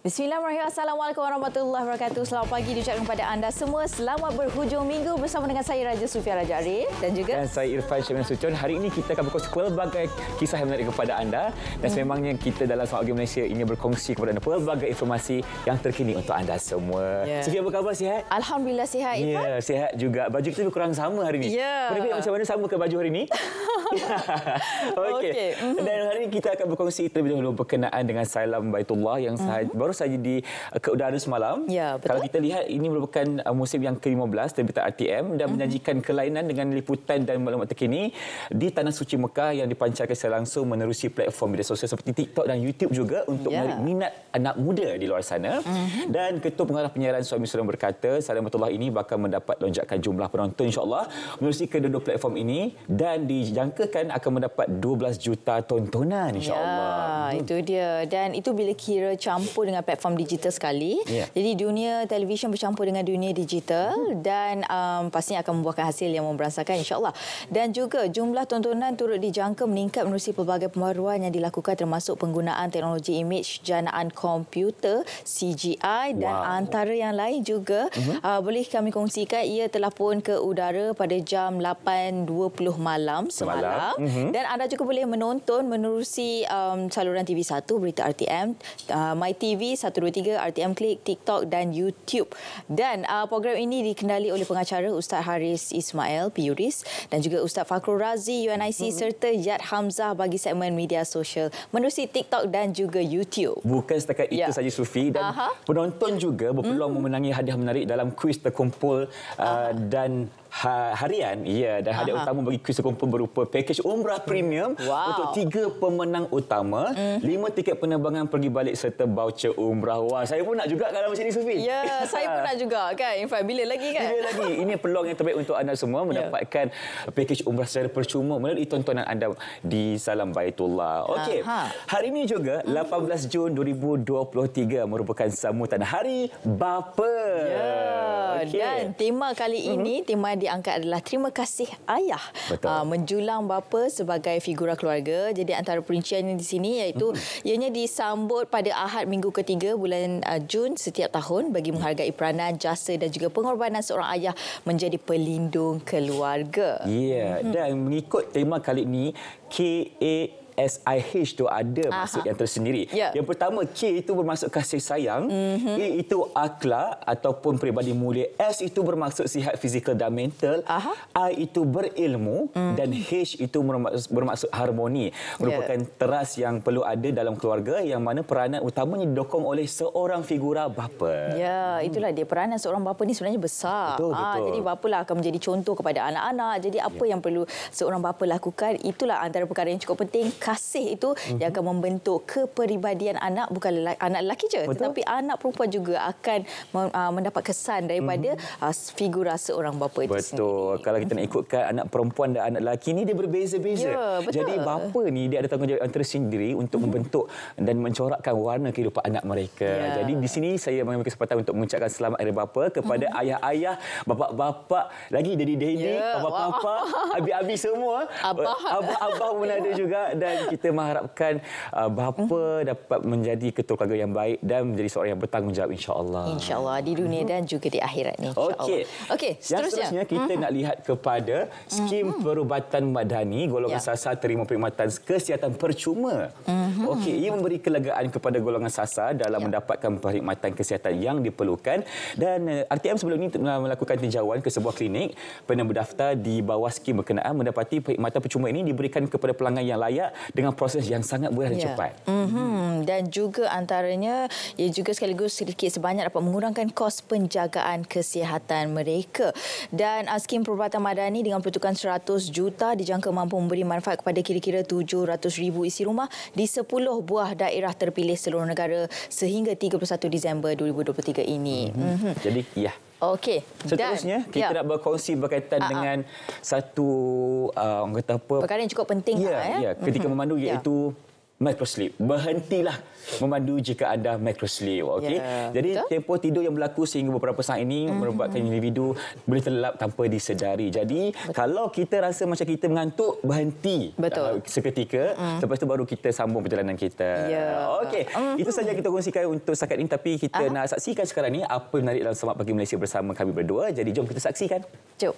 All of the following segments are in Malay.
Bismillahirrahmanirrahim. Assalamualaikum warahmatullahi wabarakatuh. Selamat pagi diucapkan kepada anda semua. Selamat berhujung minggu bersama dengan saya Raja Sufia Raja Arif dan juga saya Irfan Syamil Sucun. Hari ini kita akan berkongsi pelbagai kisah yang menarik kepada anda dan sememangnya kita dalam Selamat Pagi Malaysia ingin berkongsi kepada anda pelbagai informasi yang terkini untuk anda semua. Sufia, apa khabar, sihat? Alhamdulillah sihat, Irfan. Ya, sihat juga. Baju kita lebih kurang sama hari ini. Berbeza macam mana, sama ke baju hari ini? Okey. Dan hari ini kita akan berkongsi terlebih dahulu berkenaan dengan Salam Baitullah yang baru saja ke udara semalam. Ya, betul. Kalau kita lihat, ini merupakan musim yang ke-15 terbitan RTM dan menyajikan kelainan dengan liputan dan maklumat terkini di Tanah Suci Mekah yang dipancarkan secara langsung menerusi platform media sosial seperti TikTok dan YouTube juga untuk menarik minat anak muda di luar sana. Dan Ketua Pengarah Penyiaran Suami Suram berkata, Salam Baitullah ini bakal mendapat lonjakan jumlah penonton insya-Allah menerusi kedua-dua platform ini dan dijangkakan akan mendapat 12 juta tontonan insya-Allah. Ya, itu dia. Dan itu bila kira campur dengan platform digital sekali. Jadi dunia televisyen bercampur dengan dunia digital dan pastinya akan membuahkan hasil yang memberasakan insya-Allah. Dan juga jumlah tontonan turut dijangka meningkat menerusi pelbagai pembaruan yang dilakukan termasuk penggunaan teknologi imej janaan komputer CGI dan antara yang lain juga boleh kami kongsikan ia telah pun ke udara pada jam 8.20 malam semalam. Dan anda juga boleh menonton menerusi saluran TV1 Berita RTM, MyTV 123, RTM Klik, TikTok dan YouTube. Dan program ini dikendali oleh pengacara Ustaz Haris Ismail Piuris dan juga Ustaz Fakhrul Razi UNIC serta Yat Hamzah bagi segmen media sosial menerusi TikTok dan juga YouTube. Bukan setakat itu saja, Sufi, dan penonton juga berpeluang memenangi hadiah menarik dalam kuis terkumpul dan harian. Dan hadiah utama bagi kuis terkumpul berupa pakej umrah premium untuk 3 pemenang utama, 5 tiket penerbangan pergi balik serta voucher umrah. Wah, saya pun nak juga kalau macam ni, Sufi. Ya, saya pun nak juga kan. Infan, bila lagi kan? Bila lagi. Ini peluang yang terbaik untuk anda semua mendapatkan pakej umrah secara percuma melalui tontonan anda di Salam Baitullah. Okey. Hari ini juga 18 Jun 2023 merupakan sambutan Hari Bapa. Dan tema kali ini, tema diangkat adalah terima kasih ayah. Menjulang bapa sebagai figura keluarga. Jadi antara perinciannya di sini iaitu ianya disambut pada Ahad minggu ketiga bulan Jun setiap tahun bagi menghargai peranan, jasa dan juga pengorbanan seorang ayah menjadi pelindung keluarga. Dan mengikut tema kali ini, KASIH tu ada maksud yang tersendiri. Yang pertama, K itu bermaksud kasih sayang, A itu akhlak ataupun peribadi mulia, S itu bermaksud sihat fizikal dan mental, I itu berilmu dan H itu bermaksud harmoni. Merupakan teras yang perlu ada dalam keluarga yang mana peranan utamanya didokong oleh seorang figura bapa. Itulah dia, peranan seorang bapa ni sebenarnya besar. Jadi bapa lah akan menjadi contoh kepada anak-anak. Jadi apa yang perlu seorang bapa lakukan, itulah antara perkara yang cukup penting. Kasih itu yang akan membentuk kepribadian anak, bukan anak lelaki je, tetapi anak perempuan juga akan mendapat kesan daripada figura seorang bapa itu sendiri. Kalau kita nak ikutkan anak perempuan dan anak lelaki ni dia berbeza-beza. Jadi bapa ni dia ada tanggungjawab yang tersendiri untuk membentuk dan mencorakkan warna kehidupan anak mereka. Jadi di sini saya mengambil kesempatan untuk mengucapkan selamat Hari Bapa kepada ayah-ayah, bapa-bapa, lagi daddy-daddy, papa-papa, abi-abi semua, abah-abah pun ada juga. Dan kita mengharapkan bapa dapat menjadi ketua keluarga yang baik dan menjadi seorang yang bertanggungjawab insya-Allah. Insya-Allah di dunia dan juga di akhirat ni insya-Allah. Okey, seterusnya kita nak lihat kepada skim perubatan madani golongan SASA terima perkhidmatan kesihatan percuma. Ia memberi kelegaan kepada golongan SASA dalam mendapatkan perkhidmatan kesihatan yang diperlukan dan RTM sebelum ini melakukan tinjauan ke sebuah klinik. Pernah berdaftar di bawah skim berkenaan mendapati perkhidmatan percuma ini diberikan kepada pelanggan yang layak dengan proses yang sangat mudah dan cepat. Dan juga antaranya ia juga sekaligus sedikit sebanyak dapat mengurangkan kos penjagaan kesihatan mereka. Dan skim perubatan madani dengan peruntukan 100 juta dijangka mampu memberi manfaat kepada kira-kira 700,000 isi rumah di 10 buah daerah terpilih seluruh negara sehingga 31 Disember 2023 ini. Jadi Okey. Seterusnya kita nak berkongsi berkaitan dengan satu perkara yang cukup penting ketika memandu iaitu microsleep. Berhentilah memandu jika anda microsleep. Okey. Jadi tempoh tidur yang berlaku sehingga beberapa saat ini menyebabkan individu boleh terlelap tanpa disedari. Jadi kalau kita rasa macam kita mengantuk, berhenti seketika. Lepas tu baru kita sambung perjalanan kita. Okey. Itu saja kita kongsikan untuk setakat ini, tapi kita nak saksikan sekarang ni apa menarik dalam Selamat Pagi Malaysia bersama kami berdua. Jadi jom kita saksikan. Jom.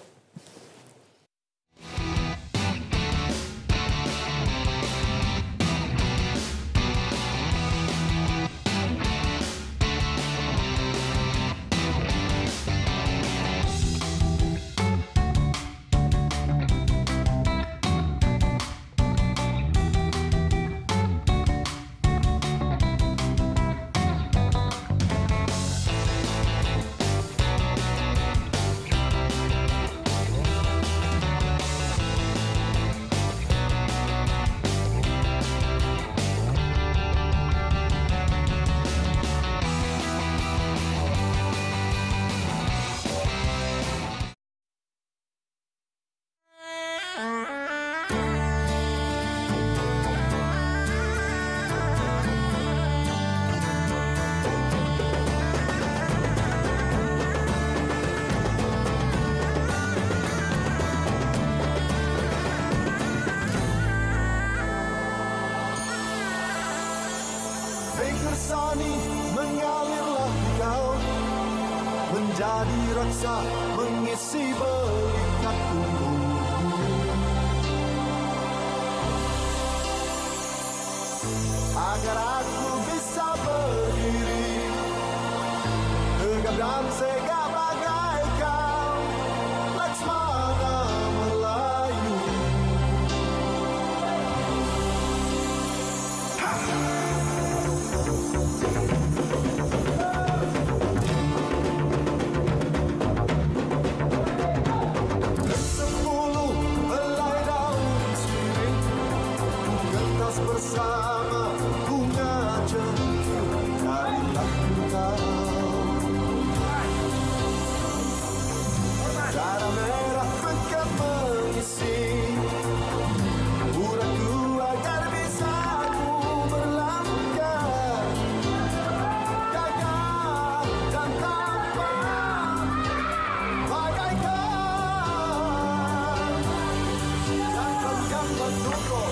Sani mengalirlah kau menjadi raksa mengisi berikat tubuhku agar aku bisa berdiri tegap dan segap bagai kau Laksmana Melayu. Bersama bunga jengkil darilah engkau. Darah merah pekat mengisi uratku agar bisa ku berlangkah gagah dan tampan bagaikan jangkau-jangkau tubuh.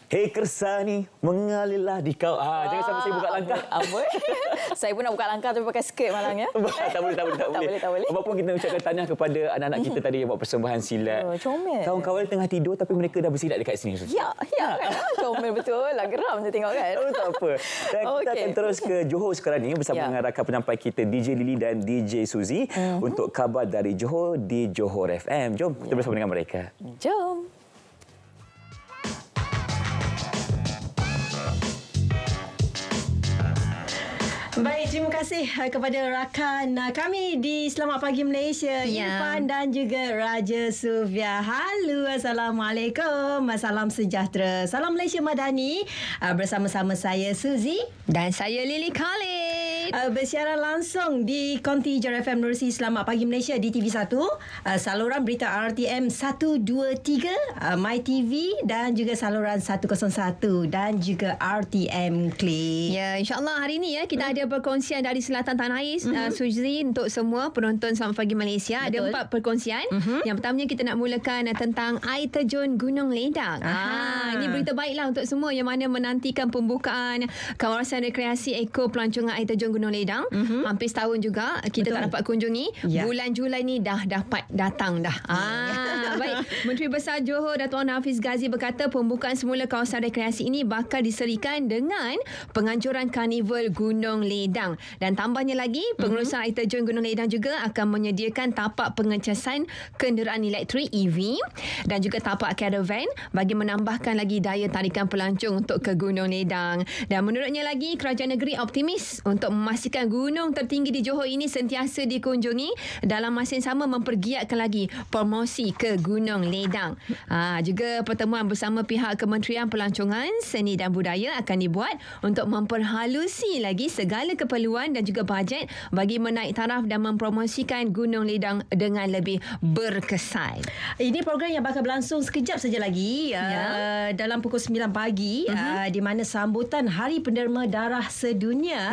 Hei Kersani, mengalirlah di kau. Jangan sampai saya buka langkah. Amboi. Saya pun nak buka langkah tapi pakai skirt malangnya. Tak boleh. Tak boleh. Apapun kita ucapkan tahniah kepada anak-anak kita tadi yang buat persembahan silat. Comel. Kawan-kawan tengah tidur tapi mereka dah bersilat dekat sini. Ya kan. Comel betul lah. Geram saya tengok kan. Tak apa. Dan kita akan terus ke Johor sekarang ni bersama dengan rakan penyampai kita DJ Lily dan DJ Suzy untuk khabar dari Johor di Johor FM. Jom kita bersama dengan mereka. Jom. Baik, terima kasih kepada rakan kami di Selamat Pagi Malaysia, Irfan dan juga Raja Sufia. Halo, Assalamualaikum. Salam sejahtera. Salam Malaysia Madani. Bersama-sama saya Suzy dan saya Lily Khalid. Bersiaran langsung di Konti Jar FM Menerusi Selamat Pagi Malaysia di TV1, saluran berita RTM 123, My TV dan juga saluran 101 dan juga RTM Click. Ya, insya-Allah hari ini kita ada perkongsian dari Selatan Tanah Air, Suzy, untuk semua penonton Selamat Pagi Malaysia. Betul. Ada 4 perkongsian. Yang pertamanya kita nak mulakan tentang air terjun Gunung Ledang. Ini berita baiklah untuk semua yang mana menantikan pembukaan kawasan rekreasi eko pelancongan air terjun Gunung Ledang. Hampir setahun juga kita tak dapat kunjungi. Bulan Julai ni dah dapat datang dah. Baik, Menteri Besar Johor Datuk Hafiz Ghazi berkata pembukaan semula kawasan rekreasi ini bakal diserikan dengan penganjuran karnival Gunung Ledang. Dan tambahnya lagi, pengurusan air terjun Gunung Ledang juga akan menyediakan tapak pengecasan kenderaan elektrik EV dan juga tapak caravan bagi menambahkan lagi daya tarikan pelancong untuk ke Gunung Ledang. Dan menurutnya lagi, kerajaan negeri optimis untuk memastikan gunung tertinggi di Johor ini sentiasa dikunjungi dalam masa yang sama mempergiatkan lagi promosi ke Gunung Ledang. Juga pertemuan bersama pihak Kementerian Pelancongan, Seni dan Budaya akan dibuat untuk memperhalusi lagi segala keperluan dan juga bajet bagi menaik taraf dan mempromosikan Gunung Ledang dengan lebih berkesan. Ini program yang bakal berlangsung sekejap saja lagi dalam pukul 9 pagi di mana sambutan Hari Penderma Darah Sedunia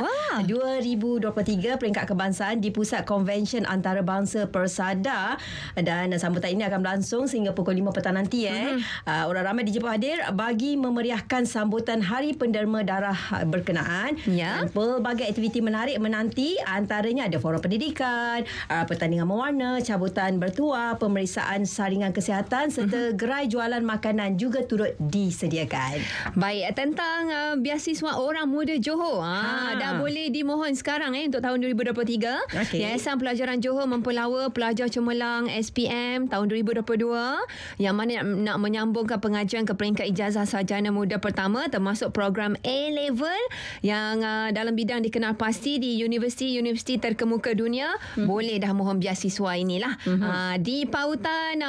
2023 peringkat kebangsaan di Pusat Konvensyen Antarabangsa Persada, dan sambutan ini akan berlangsung sehingga pukul 5 petang nanti. Orang ramai dijemput hadir bagi memeriahkan sambutan Hari Penderma Darah berkenaan. Dan pelbagai aktiviti menarik menanti, antaranya ada forum pendidikan, pertandingan mewarna, cabutan bertuah, pemeriksaan saringan kesihatan serta gerai jualan makanan juga turut disediakan. Baik, tentang beasiswa orang muda Johor. Dah boleh dimohon sekarang untuk tahun 2023. Yayasan Pelajaran Johor mempelawa pelajar cemerlang SPM tahun 2022 yang mana nak menyambungkan pengajian ke peringkat ijazah sarjana muda pertama termasuk program A-Level yang dalam bidang dikenal pasti di universiti-universiti terkemuka dunia. Boleh dah mohon beasiswa inilah. Di pautan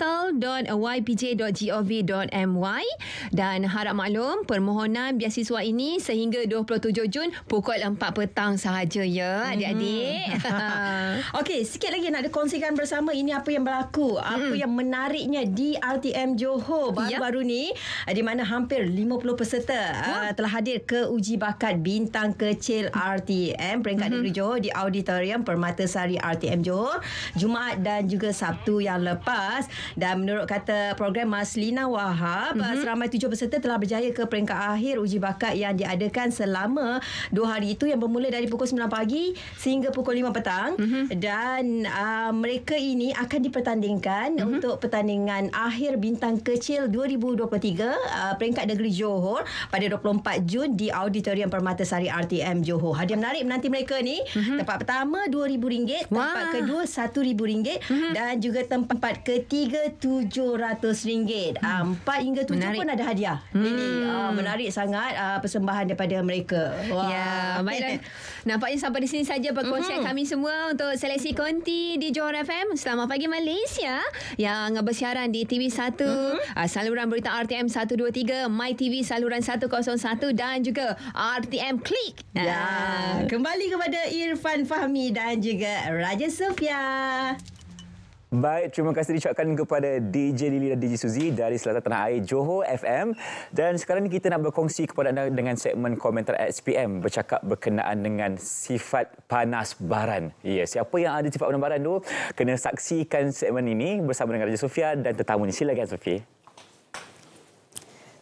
portal.ypj.gov.my, dan harap maklum permohonan beasiswa ini sehingga 27 Jun pukul 4 petang sahaja ya adik-adik. Okey, sikit lagi nak dikongsikan bersama ini apa yang berlaku, apa yang menariknya di RTM Johor baru-baru ni, di mana hampir 50 peserta telah hadir ke uji bakat bintang kecil RTM peringkat negeri Johor di Auditorium Permatasari RTM Johor Jumaat dan juga Sabtu yang lepas. Dan menurut kata program Maslina Wahab, seramai 7 peserta telah berjaya ke peringkat akhir uji bakat yang diadakan selama 2 hari itu, yang bermula dari pukul 9 pagi sehingga pukul 5 petang. Dan mereka ini akan dipertandingkan untuk pertandingan akhir bintang kecil 2023 peringkat negeri Johor pada 24 Jun di Auditorium Permatasari RTM Johor. Hadiah menarik menanti mereka ni. Tempat pertama RM2,000, tempat kedua RM1,000 dan juga tempat ketiga RM700. 4 hingga 7 menarik. pun ada hadiah. Ini menarik sangat persembahan daripada mereka. Ya, baiklah. Nampaknya sampai di sini saja perkongsian kami semua untuk seleksi konti di Johor FM Selamat Pagi Malaysia yang bersiaran di TV1, saluran berita RTM 123, My TV saluran 101 dan juga RTM Click. Kembali kepada Irfan Fahmi dan juga Raja Sufia. Baik, terima kasih diucapkan kepada DJ Lily dan DJ Suzy dari Selatan Tanah Air Johor FM. Dan sekarang ni kita nak berkongsi kepada anda dengan segmen komentar SPM bercakap berkenaan dengan sifat panas baran. Ya, siapa yang ada sifat panas baran tu kena saksikan segmen ini bersama dengan Raja Sofia dan tetamunya. Silakan Sofia.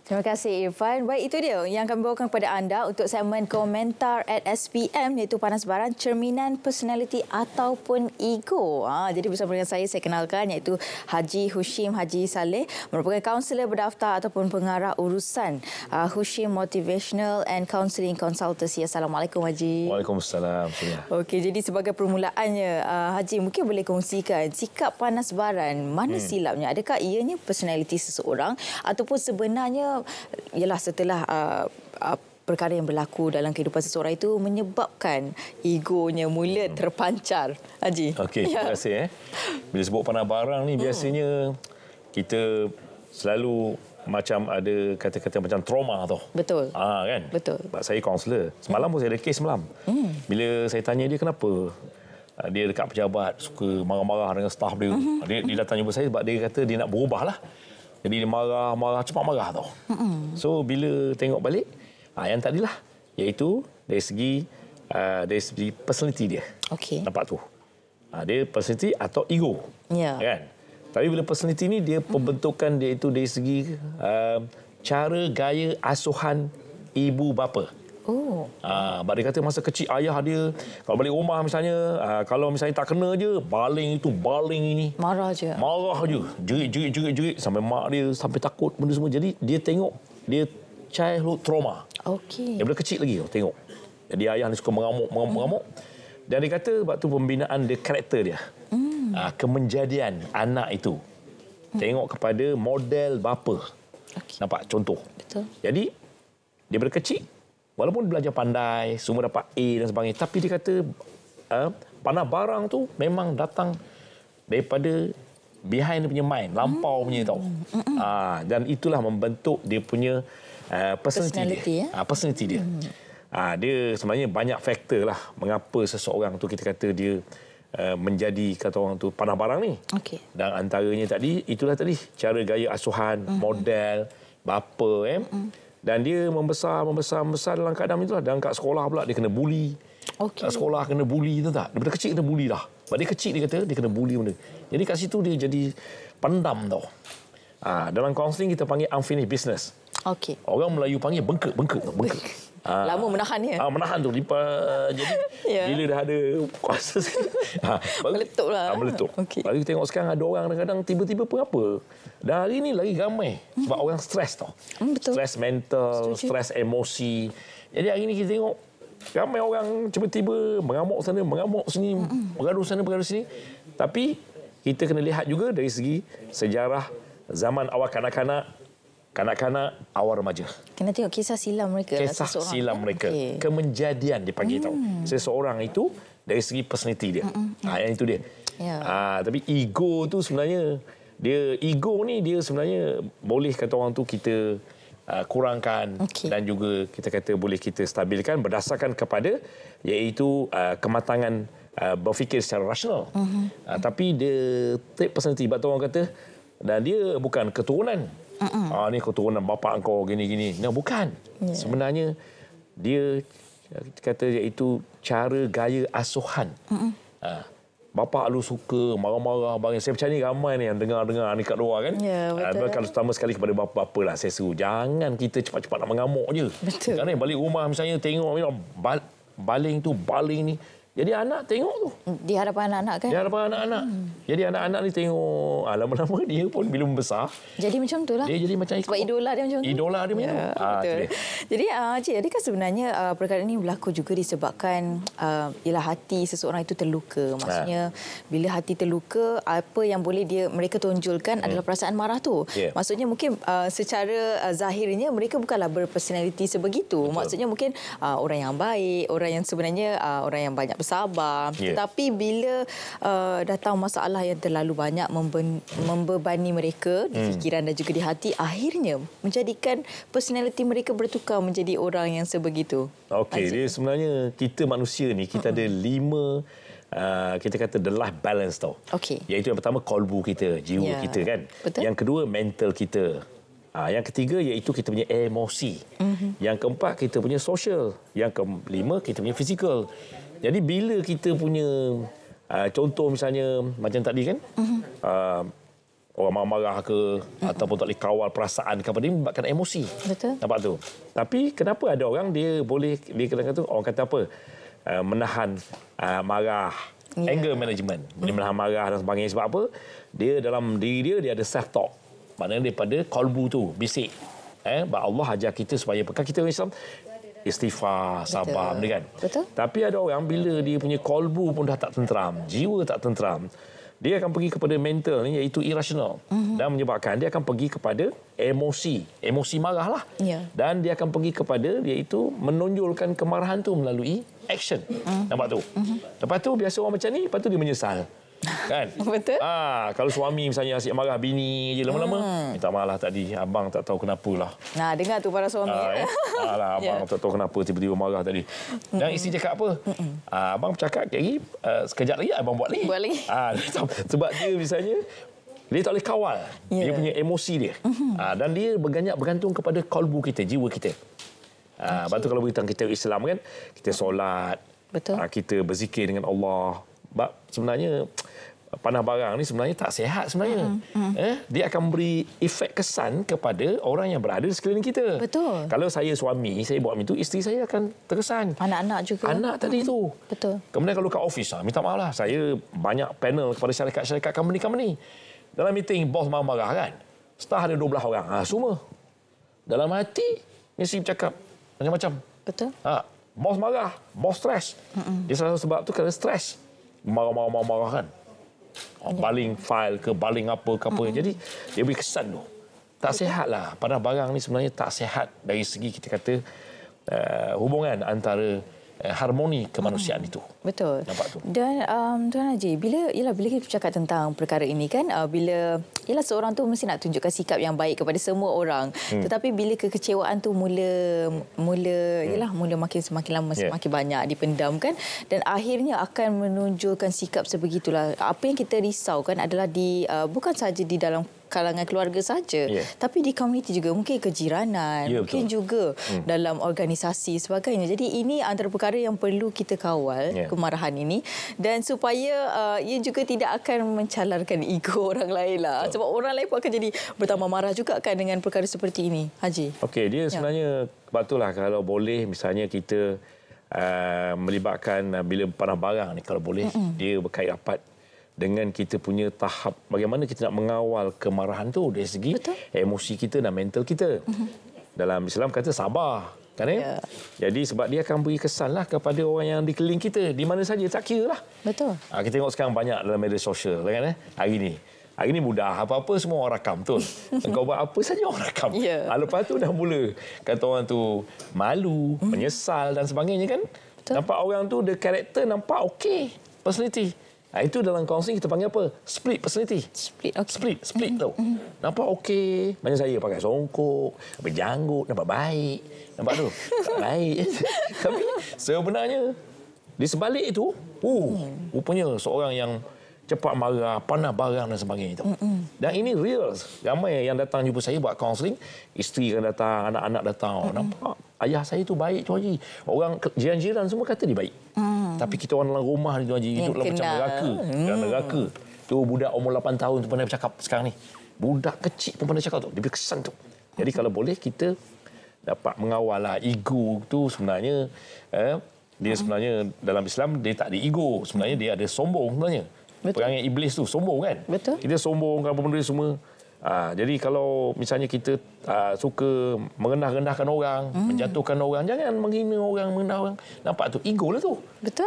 Terima kasih Irfan. Baik, itu dia yang kami bawakan kepada anda untuk segmen komentar at SPM, iaitu panas baran, cerminan personaliti ataupun ego. Jadi bersama dengan saya kenalkan, iaitu Haji Hushim Haji Saleh, merupakan kaunselor berdaftar ataupun pengarah urusan Hushim Motivational and Counselling Consultancy. Assalamualaikum Haji. Waalaikumsalam. Okey, jadi sebagai permulaannya Haji, mungkin boleh kongsikan sikap panas baran, mana silapnya? Adakah ianya personaliti seseorang ataupun sebenarnya ialah setelah perkara yang berlaku dalam kehidupan seseorang itu menyebabkan egonya mula terpancar? Haji. Okey, terima kasih. Bila sebut panas barang ni biasanya kita selalu macam ada kata-kata macam trauma tau. Betul. Kan? Betul. Sebab saya kaunselor. Semalam pun saya ada kes semalam. Bila saya tanya dia kenapa dia dekat pejabat suka marah-marah dengan staf dia. Dia datang jumpa saya sebab dia kata dia nak berubah lah. Jadi dia marah, cepat marah tau. So bila tengok balik, yang tadilah, iaitu dari segi personality dia. Okey. Nampak tu. Dia personality atau ego. Ya. Kan? Tapi bila personality ni dia pembentukan dia itu dari segi cara gaya asuhan ibu bapa. Oh. Sebab dia kata masa kecil ayah dia kalau balik rumah misalnya kalau misalnya tak kena je baling ini. Marah je. Jerit sampai mak dia sampai takut benda semua. Jadi dia tengok dia childhood trauma. Okey. Daripada kecil lagi tengok. Jadi ayah ni suka mengamuk. Dan dia kata waktu pembinaan dia karakter dia. Kemenjadian anak itu. Tengok kepada model bapa. Okay. Nampak contoh. Betul. Jadi daripada kecil walaupun belajar pandai, semua dapat A dan sebagainya, tapi dia kata panas barang tu memang datang daripada behind dia punya mind, lampau punya tau. Dan itulah membentuk dia punya personality dia. Personality dia. Dia sebenarnya banyak faktor lah mengapa seseorang tu kita kata dia menjadi kata orang tu panas barang ni. Okey. Dan antaranya itulah tadi cara gaya asuhan, model, bapa dan dia membesar dalam keadaan itulah. Dan kat sekolah pula dia kena bully. Okey. Kat sekolah kena bully tu tak? Daripada kecil kena bully dah. Sebab dia kecil dia kata dia kena bully benda. Jadi kat situ dia jadi pendam tau. Dalam kaunseling kita panggil unfinished business. Okey. Orang Melayu panggil bengkak. Lama menahannya. Menahan tu. Jadi bila dah ada kuasa meletup lah. Meletup. Okey. Lalu tengok sekarang ada orang kadang-kadang tiba-tiba apa. Dan hari ni lagi ramai. Sebab orang stres tau. Betul. Stres mental, stres emosi. Jadi hari ni kita tengok ramai orang tiba-tiba mengamuk sana, mengamuk sini, bergaduh sana, bergaduh sini. Tapi kita kena lihat juga dari segi sejarah zaman awal kanak-kanak, awal remaja. Kena tengok kisah silam mereka. Kisah silam mereka. Okay. Kemenjadian dia panggil tahu. Seseorang itu dari segi personality dia. Yang itu dia. Ya. Tapi ego tu sebenarnya ego ni dia sebenarnya boleh kata orang tu kita kurangkan dan juga kita kata boleh kita stabilkan berdasarkan kepada iaitu kematangan berfikir secara rasional. Tapi dia trait personality sebab tu orang kata dan dia bukan keturunan. Ni keturunan bapa kau gini-gini. No, bukan. Sebenarnya dia kata iaitu cara gaya asuhan. Bapa lu suka marah-marah bang. Saya percaya ni ramai ni yang dengar-dengar ni kat luar kan. Ya, betul. Kalau terutama sekali kepada bapa-bapa lah saya seru. Jangan kita cepat-cepat nak mengamuk je. Betul. Kerana balik rumah misalnya tengok baling ni. Jadi anak tengok tu. Di hadapan anak-anak kan? Di hadapan anak-anak. Jadi anak-anak ni tengok lama-lama dia pun bila membesar. Jadi macam tu lah. Dia jadi macam sebab idola dia macam tu. Idola dia macam tu. Betul. Jadi Haji, adakah sebenarnya perkara ini berlaku juga disebabkan ialah hati seseorang itu terluka. Maksudnya bila hati terluka, apa yang boleh mereka tonjolkan adalah perasaan marah tu. Maksudnya mungkin secara zahirnya mereka bukanlah berpersonaliti sebegitu. Betul. Maksudnya mungkin orang yang baik, orang yang sebenarnya orang yang banyak bersabar. Tetapi bila datang masalah yang terlalu banyak membebani mereka di fikiran dan juga di hati, akhirnya menjadikan personaliti mereka bertukar menjadi orang yang sebegitu. Okey, dia sebenarnya kita manusia ni kita ada 5 kita kata the life balance tau. Okey. Iaitu yang pertama kolbu kita, jiwa kita kan. Betul. Yang kedua mental kita. Yang ketiga iaitu kita punya emosi. Yang keempat kita punya social. Yang kelima kita punya fizikal. Jadi bila kita punya contoh misalnya macam tadi kan, orang marah-marah ke ataupun tak boleh kawal perasaan kepada dia menyebabkan emosi. Betul. Nampak tu. Tapi kenapa ada orang dia kata orang kata apa? Menahan marah, anger management. Boleh menahan marah dan sebagainya sebab apa? Dia dalam diri dia ada self talk. Maknanya daripada qalbu tu, bisik. Bahawa Allah ajar kita supaya kita orang Islam istighfar, sabar, benda kan. Betul. Tapi ada orang bila dia punya qalbu pun dah tak tenteram, jiwa tak tenteram, dia akan pergi kepada mental ni iaitu irrational dan menyebabkan dia akan pergi kepada emosi marah lah. Dan dia akan pergi kepada iaitu menonjolkan kemarahan tu melalui action. Nampak tu? Lepas tu biasa orang macam ni, lepas tu dia menyesal. Kan? Betul. Kalau suami misalnya asyik marah bini je lama-lama, minta maaf lah tadi, abang tak tahu kenapalah. Nah, dengar tu para suami. Lah, abang tak tahu kenapa tiba-tiba marah tadi. Dan isteri cakap apa? Abang bercakap lagi, sekejap lagi abang buat lagi. Sebab dia misalnya dia tak boleh kawal dia punya emosi dia. Dan dia bergantung kepada qalbu kita, jiwa kita. Lepas tu kalau beritahu kita Islam kan, kita solat, betul. Kita berzikir dengan Allah. Sebab sebenarnya panah barang ni sebenarnya tak sihat sebenarnya. Dia akan memberi efek kesan kepada orang yang berada di sekeliling kita. Betul. Kalau saya suami, saya buat macam itu, isteri saya akan terkesan. Anak-anak juga. Anak tadi tu. Betul. Kemudian kalau kat office, minta maaf lah. Saya banyak panel kepada syarikat-syarikat company. Dalam meeting, bos marah-marah kan. Staff ada 12 orang. Semua. Dalam hati, mesti bercakap macam-macam. Betul. Bos marah, bos stres. Dia salah satu sebab tu kerana stres. Marah kan. Baling file ke, baling apa ke apa. Jadi, dia beri kesan tu. Tak sihat lah. Padahal barang ni sebenarnya tak sihat dari segi kita kata hubungan antara harmoni kemanusiaan itu. Betul. Nampak tu. Dan Tuan Haji, bila kita bercakap tentang perkara ini kan, bila seorang tu mesti nak tunjukkan sikap yang baik kepada semua orang. Tetapi bila kekecewaan tu mula makin semakin lama semakin banyak dipendam kan, dan akhirnya akan menunjukkan sikap sebegitulah. Apa yang kita risaukan adalah bukan saja di dalam kalangan keluarga saja, tapi di komuniti juga, mungkin kejiranan, mungkin juga dalam organisasi sebagainya. Jadi ini antara perkara yang perlu kita kawal, kemarahan ini, dan supaya ia juga tidak akan mencalarkan ego orang lain lah. Sebab orang lain pun akan jadi bertambah marah juga kan dengan perkara seperti ini. Haji. Okey, dia sebenarnya betul lah kalau boleh misalnya kita melibatkan bila panah barang ni, kalau boleh dia berkait rapat dengan kita punya tahap bagaimana kita nak mengawal kemarahan tu dari segi emosi kita dan mental kita. Dalam Islam kata sabar. Kan, Jadi sebab dia akan beri kesan lah kepada orang yang di keliling kita. Di mana saja, tak kira lah. Betul. Kita tengok sekarang banyak dalam media sosial. Kan, Hari ni mudah. Apa-apa semua orang rakam. Betul. Kau buat apa saja orang rakam. Lepas tu dah mula. Kata orang tu malu, menyesal dan sebagainya kan. Betul. Nampak orang tu, the karakter nampak okey. Personality. Itu dalam kaunseling kita panggil apa? Split personality. Split tu. Nampak okey. Macam saya pakai songkok, berjanggut, nampak baik. Nampak tu? Tak baik. Tapi sebenarnya di sebalik itu, rupanya seorang yang cepat marah, panah barang dan sebagainya itu. Dan ini real. Ramai yang datang jumpa saya buat kaunseling, isteri akan datang, anak-anak datang. Nampak ayah saya tu baik tu Haji. Orang jiran-jiran semua kata dia baik. Tapi kita orang dalam rumah ni tu Haji, hidup dalam macam neraka. Dalam neraka. Tu budak umur 8 tahun tu pandai bercakap sekarang ni. Budak kecil pun pandai cakap tu. Dia berkesan tu. Jadi kalau boleh kita dapat mengawal lah ego tu sebenarnya. Dia sebenarnya dalam Islam dia tak ada ego. Sebenarnya dia ada sombong sebenarnya. Perangai iblis tu sombong kan. Betul. Kita sombong apa benda semua. Jadi kalau misalnya kita suka merendah-rendahkan orang, menjatuhkan orang, jangan menghina orang, mengendah orang. Nampak tu ego lah tu. Betul.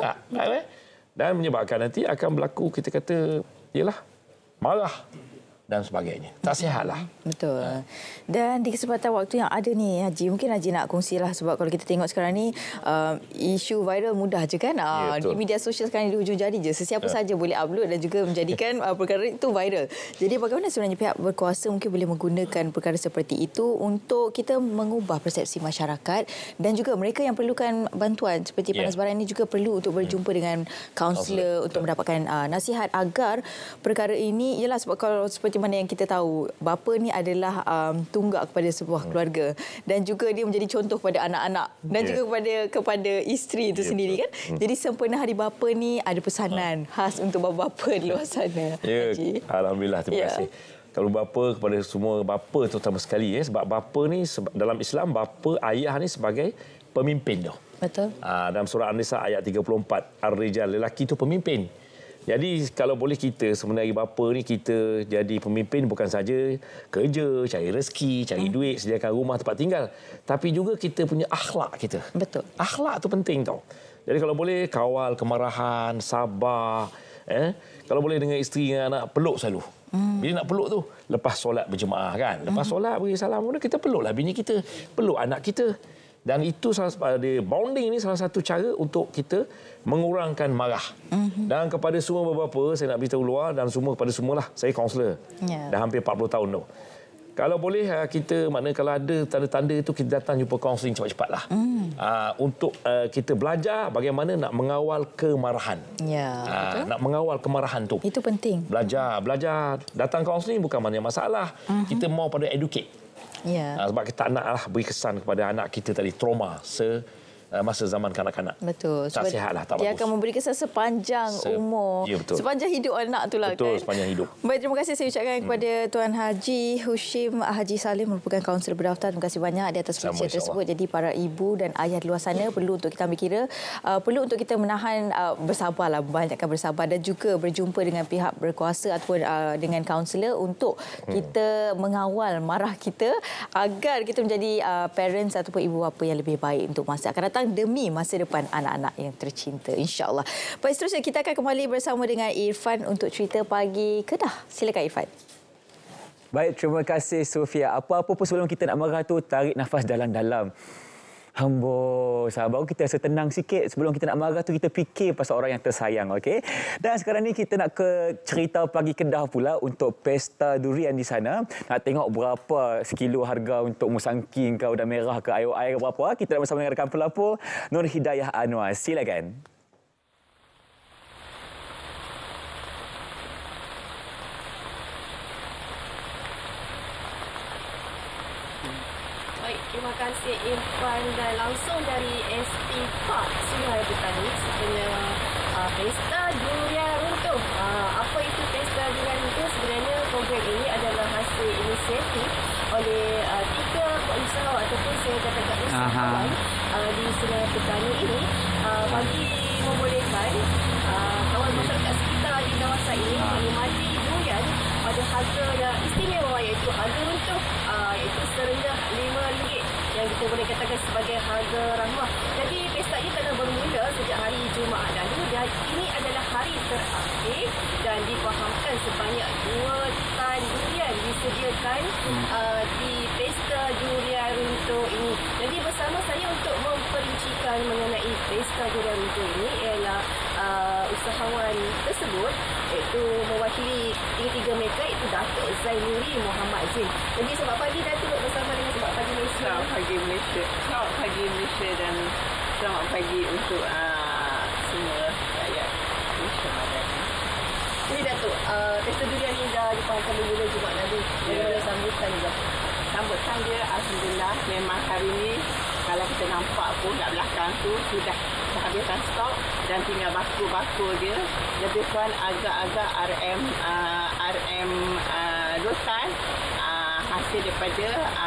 Dan menyebabkan nanti akan berlaku kita kata ialah marah dan sebagainya. Tak sihatlah. Betul. Dan di kesempatan waktu yang ada ni Haji, mungkin Haji nak kongsilah sebab kalau kita tengok sekarang ni isu viral mudah je kan. Di media sosial sekarang di hujung jari je. Sesiapa saja boleh upload dan juga menjadikan perkara itu viral. Jadi bagaimana sebenarnya pihak berkuasa mungkin boleh menggunakan perkara seperti itu untuk kita mengubah persepsi masyarakat, dan juga mereka yang perlukan bantuan seperti Panas Barang ini juga perlu untuk berjumpa dengan kaunselor untuk mendapatkan nasihat agar perkara ini, ialah sebab kalau seperti mana yang kita tahu, bapa ni adalah tunggak kepada sebuah keluarga, dan juga dia menjadi contoh kepada anak-anak dan juga kepada isteri itu sendiri kan. Jadi sempena Hari Bapa ni ada pesanan khas untuk bapa-bapa di luar sana. Alhamdulillah, terima kasih. kalau bapa kepada semua bapa terutama sekali sebab bapa ni dalam Islam bapa ayah ni sebagai pemimpin tu. Betul. Dalam surah An-Nisa ayat 34, ar-rijal, lelaki itu pemimpin. Jadi kalau boleh kita sebenarnya bapa ni kita jadi pemimpin bukan saja kerja, cari rezeki, cari duit, sediakan rumah, tempat tinggal, tapi juga kita punya akhlak kita. Betul. Akhlak tu penting tau. Jadi kalau boleh kawal kemarahan, sabar, kalau boleh dengan isteri dengan anak peluk selalu. Bila nak peluk tu lepas solat berjemaah kan. Lepas solat beri salam kita peluklah bini kita, peluk anak kita. Dan itu bonding ni salah satu cara untuk kita mengurangkan marah. Dan kepada semua bapa, saya nak beritahu luar dan semua kepada semualah, saya kaunselor. Dah hampir 40 tahun tu. Kalau boleh kita kalau ada tanda-tanda itu kita datang jumpa kaunseling cepat-cepatlah. Untuk kita belajar bagaimana nak mengawal kemarahan. Nak mengawal kemarahan tu. Itu penting. Belajar. Datang kaunseling bukan maknanya masalah. Kita mau pada educate. Sebab kita naklah beri kesan kepada anak kita tadi trauma masa zaman kanak-kanak. Betul. Tak sihatlah, tak dia bagus. akan memberi kesan sepanjang umur. Ya, betul. Sepanjang hidup anak tu lah. Betul, kan? sepanjang hidup. Baik, terima kasih saya ucapkan kepada Tuan Haji Hushim Haji Salim, merupakan kaunselor berdaftar. Terima kasih banyak di atas perkongsian tersebut. Jadi para ibu dan ayah di luar sana perlu untuk kita ambil kira, perlu untuk kita menahan, bersabarlah, banyakkan bersabar dan juga berjumpa dengan pihak berkuasa ataupun dengan kaunselor untuk kita mengawal marah kita agar kita menjadi parents ataupun ibu bapa yang lebih baik untuk masa akan datang demi masa depan anak-anak yang tercinta, insya-Allah. Baik, seterusnya kita akan kembali bersama dengan Irfan untuk cerita pagi Kedah. Silakan Irfan. Baik, terima kasih Sofia. Apa-apa pun sebelum kita nak marah tu, tarik nafas dalam-dalam. Hembus. Baru kita rasa tenang sikit. Sebelum kita nak marah tu, kita fikir pasal orang yang tersayang. Okay? Dan sekarang ni kita nak ke cerita pagi Kedah pula untuk pesta durian di sana. Nak tengok berapa sekilo harga untuk musangking ke udang merah ke air berapa. Kita nak bersama dengan rakan pelapor Nur Hidayah Anwar. Silakan. Terima kasih Irfan, dan langsung dari ST Park Sungai Petani sebenarnya pesta durian runtuh. Apa itu pesta durian runtuh? Sebenarnya program ini adalah hasil inisiatif oleh 3 pengusaha ataupun saya katakan usahawan di Sungai Petani ini bagi membolehkan kawan masyarakat sekitar di kawasan ini menikmati durian pada harga yang istimewa, iaitu harga runtuh, iaitu serendah RM5 yang kita boleh katakan sebagai harga rahmah. Jadi pesta ini telah bermula sejak hari Jumaat lalu dan ini adalah hari terakhir dan difahamkan sebanyak 2 tan durian disediakan di pesta durian runtuh ini. Jadi bersama saya untuk memperincikan mengenai pesta durian runtuh ini ialah usahawan tersebut, iaitu mewakili tiga mereka, iaitu Datuk Zainuri Muhammad Zin. Jadi selamat pagi Datuk, bersama dengan Selamat Pagi Malaysia. Selamat pagi Malaysia. Selamat pagi Malaysia dan selamat pagi untuk semua rakyat Malaysia. Jadi Datuk, pesta durian ini dah dipanggilkan bermula Jumaat lalu. Bagaimana sambutan dia? Sambutan dia alhamdulillah memang hari ini kalau kita nampak pun kat belakang tu sudah kehabisan stok dan tinggal bakul-bakul dia. Lebih kurang agak-agak RM 2 tan hasil daripada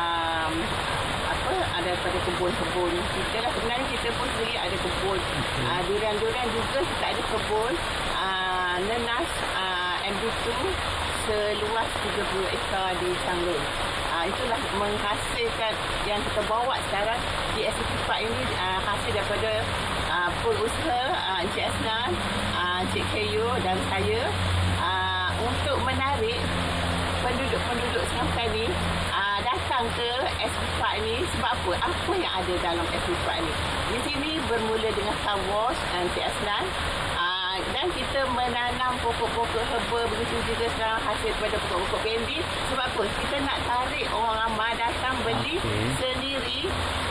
daripada kebun-kebun kita lah. Sebenarnya kita pun sendiri ada kebun durian-durian juga, kita ada kebun nenas MB2 seluas 30 ekar di Sanglun. Itulah menghasilkan yang kita bawa sekarang di ST Park ini, hasil daripada pengusaha Encik Asnan, Encik Keyo dan saya untuk menarik penduduk sekitar ni datang ke ST Park ni. Sebab apa? Apa yang ada dalam ST Park ni? Di sini bermula dengan car wash Encik Asnan, dan kita menanam pokok-pokok herba, begitu juga sekarang hasil daripada pokok-pokok bendi. Sebab apa? Kita nak tarik orang ramai datang beli sendiri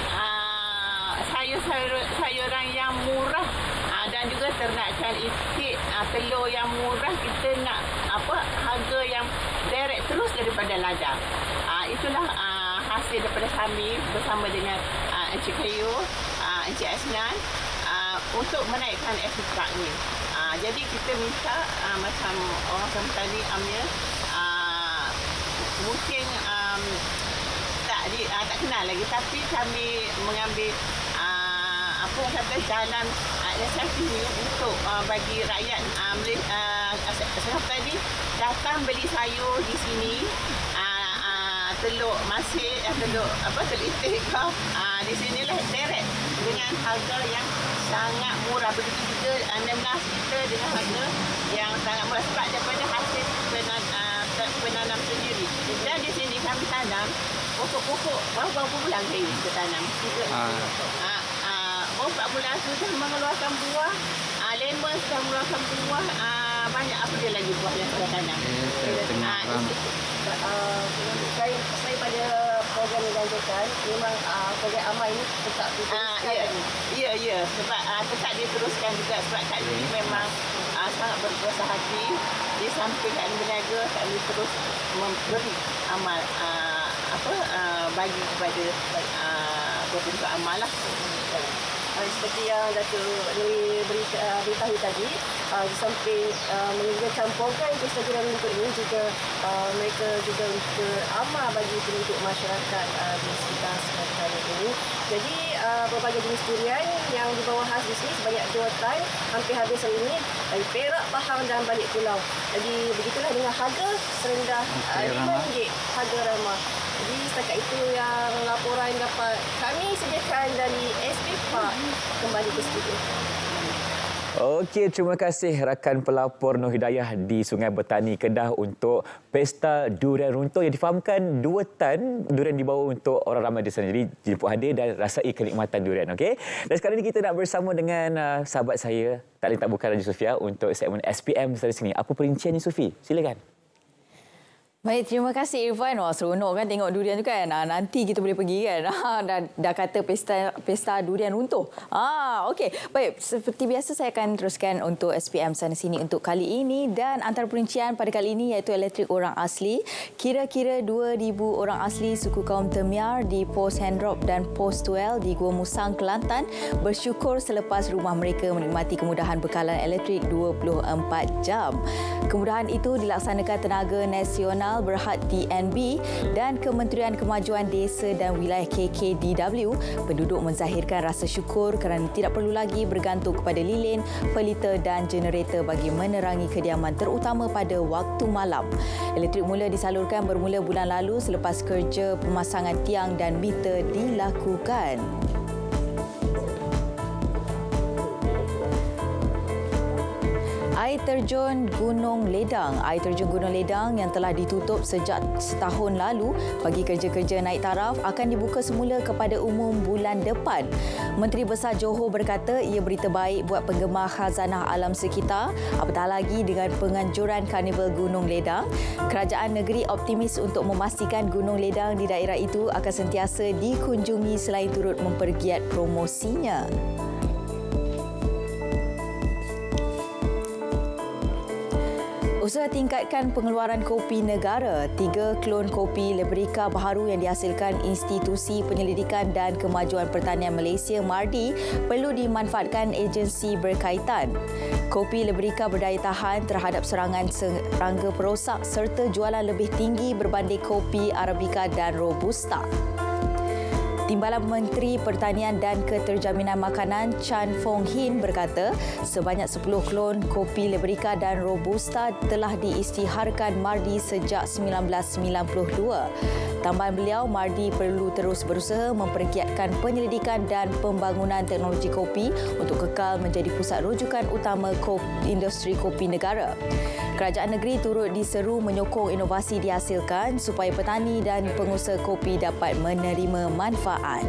sayuran yang murah dan juga ternakan itik, telur yang murah. Kita nak harga yang direct terus daripada ladang. Itulah hasil daripada kami bersama dengan Encik Keyo, Encik Asnan untuk menaikkan ST Park ni. Jadi kita minta macam orang tadi Amir mungkin tak kenal lagi, tapi kami mengambil apa kata jalan inisiatif ni untuk bagi rakyat Singapura ni datang beli sayur di sini. Telur masin, telur itik kau. Di sinilah direct dengan harga yang sangat murah. Begitu juga nanas kita dengan harga yang sangat murah sebab daripada hasil penanam sendiri. Dan di sini kami tanam pokok-pokok berapa bulan kita tanam. Baru 4 bulan sudah mengeluarkan buah. Lemon sudah mengeluarkan buah. Banyak apa dia lagi buah yang kita tanam. Saya pada program yang dilanjutkan, memang program amal ini tetap diteruskan. Ya. Sebab tetap diteruskan juga sebab Kak Lee memang sangat berpuasa hati. Di samping Kak Lee berniaga, Kak Lee terus memberi amal bagi kepada bentuk amal lah. Seperti yang Datuk Nuri beritahu tadi, di samping menjalankan program Pesta Durian Runtuh ini juga mereka juga beramal bagi penduduk masyarakat di sekitar sekitaran ini. Jadi berbagai jenis durian yang dibawa khas di sini sebanyak 2 tan hampir habis hari ini dari Perak, Pahang dan balik pulau. Jadi begitulah dengan harga serendah RM5 harga ramah. Jadi setakat itu yang laporan dapat kami sediakan dari SP Park. Kembali ke studio. Okey, terima kasih rakan pelapor Nur Hidayah di Sungai Bertani Kedah untuk Pesta Durian Runtuh yang difahamkan 2 tan durian dibawa untuk orang ramai di sana. Jadi jemput hadir dan rasai kenikmatan durian. Okey. Dan sekarang ini kita nak bersama dengan sahabat saya, tak lain tak bukan Raja Sofia untuk segmen SPM dari sini. Apa perinciannya Sofi? Silakan. Baik, terima kasih Irfan. Wah, seronok kan tengok durian tu kan. Nanti kita boleh pergi kan. Dah kata pesta durian runtuh. Okey. Baik, seperti biasa saya akan teruskan untuk SPM sana sini untuk kali ini dan antara perincian pada kali ini iaitu elektrik orang asli. Kira-kira 2,000 orang asli suku kaum Temiar di Pos Hendrop dan Pos Tuel di Gua Musang, Kelantan bersyukur selepas rumah mereka menikmati kemudahan bekalan elektrik 24 jam. Kemudahan itu dilaksanakan Tenaga Nasional Berhad TNB dan Kementerian Kemajuan Desa dan Wilayah KKDW. Penduduk menzahirkan rasa syukur kerana tidak perlu lagi bergantung kepada lilin, pelita dan generator bagi menerangi kediaman terutama pada waktu malam. Elektrik mula disalurkan bermula bulan lalu selepas kerja pemasangan tiang dan meter dilakukan. Air terjun Gunung Ledang. Air terjun Gunung Ledang yang telah ditutup sejak setahun lalu bagi kerja-kerja naik taraf akan dibuka semula kepada umum bulan depan. Menteri Besar Johor berkata ia berita baik buat penggemar khazanah alam sekitar, apatah lagi dengan penganjuran Karnival Gunung Ledang. Kerajaan negeri optimis untuk memastikan Gunung Ledang di daerah itu akan sentiasa dikunjungi selain turut mempergiat promosinya. Usaha tingkatkan pengeluaran kopi negara. 3 klon kopi Liberica baharu yang dihasilkan Institusi Penyelidikan dan Kemajuan Pertanian Malaysia MARDI perlu dimanfaatkan agensi berkaitan. Kopi Liberica berdaya tahan terhadap serangan serangga perosak serta jualan lebih tinggi berbanding kopi Arabica dan Robusta. Timbalan Menteri Pertanian dan Keterjaminan Makanan Chan Fong Hin berkata sebanyak 10 klon kopi Liberica dan Robusta telah diisytiharkan MARDI sejak 1992. Tambahan beliau, MARDI perlu terus berusaha mempergiatkan penyelidikan dan pembangunan teknologi kopi untuk kekal menjadi pusat rujukan utama industri kopi negara. Kerajaan negeri turut diseru menyokong inovasi dihasilkan supaya petani dan pengusaha kopi dapat menerima manfaat.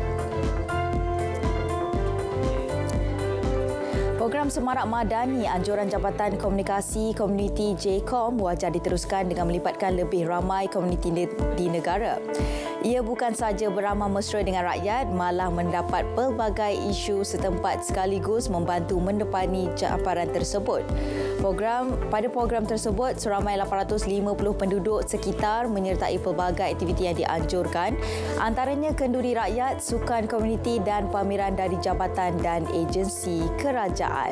Program Semarak Madani Anjuran Jabatan Komunikasi Komuniti JKOM wajar diteruskan dengan melibatkan lebih ramai komuniti di negara. Ia bukan sahaja beramah mesra dengan rakyat, malah mendapat pelbagai isu setempat sekaligus membantu mendepani cabaran tersebut. Pada program tersebut, seramai 850 penduduk sekitar menyertai pelbagai aktiviti yang dianjurkan, antaranya kenduri rakyat, sukan komuniti dan pameran dari jabatan dan agensi kerajaan.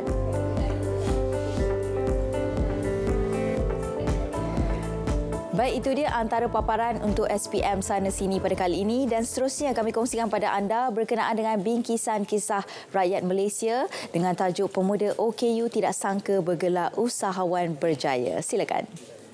Baik, itu dia antara paparan untuk SPM sana sini pada kali ini, dan seterusnya kami kongsikan pada anda berkenaan dengan bingkisan kisah rakyat Malaysia dengan tajuk Pemuda OKU Tidak Sangka Bergelar Usahawan Berjaya. Silakan.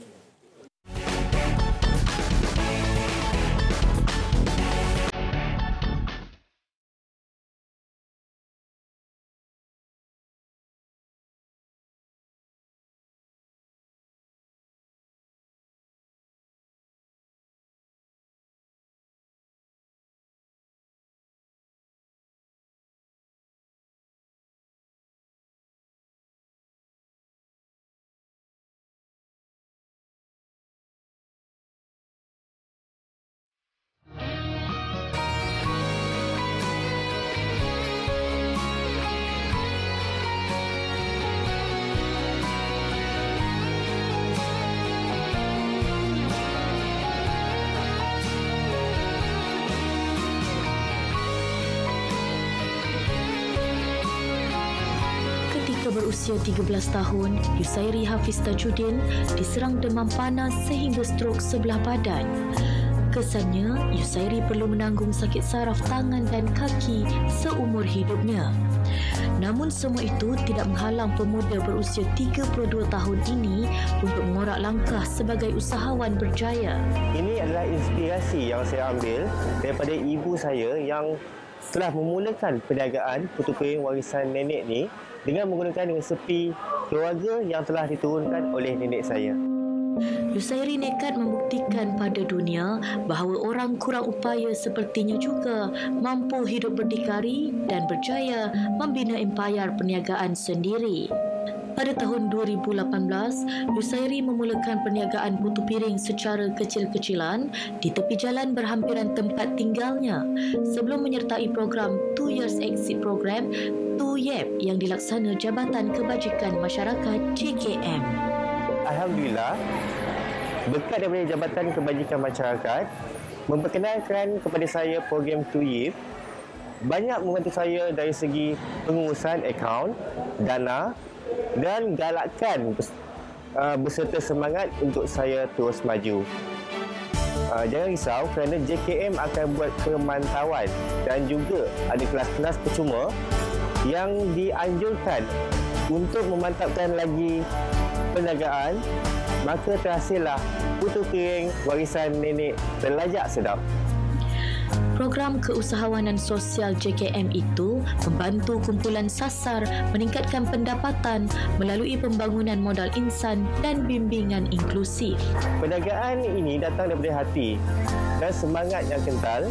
Berusia 13 tahun, Yusairi Hafiz Tajuddin diserang demam panas sehingga strok sebelah badan. Kesannya, Yusairi perlu menanggung sakit saraf tangan dan kaki seumur hidupnya. Namun semua itu tidak menghalang pemuda berusia 32 tahun ini untuk mengorak langkah sebagai usahawan berjaya. Ini adalah inspirasi yang saya ambil daripada ibu saya yang telah memulakan perniagaan putu piring warisan nenek ni dengan menggunakan resepi keluarga yang telah diturunkan oleh nenek saya. Yusairi nekat membuktikan pada dunia bahawa orang kurang upaya sepertinya juga mampu hidup berdikari dan berjaya membina empayar perniagaan sendiri. Pada tahun 2018, Yusairi memulakan perniagaan putu piring secara kecil-kecilan di tepi jalan berhampiran tempat tinggalnya sebelum menyertai program 2 Years Exit Program 2YEP yang dilaksana Jabatan Kebajikan Masyarakat JKM. Alhamdulillah, berkat daripada Jabatan Kebajikan Masyarakat memperkenalkan kepada saya program 2YEP, banyak membantu saya dari segi pengurusan akaun, dana dan galakkan berserta semangat untuk saya terus maju. Jangan risau kerana JKM akan buat pemantauan dan juga ada kelas-kelas percuma yang dianjurkan untuk memantapkan lagi perniagaan, maka terhasillah putu piring warisan nenek terlajak sedap. Program keusahawanan sosial JKM itu membantu kumpulan sasar meningkatkan pendapatan melalui pembangunan modal insan dan bimbingan inklusif. Perniagaan ini datang daripada hati dan semangat yang kental.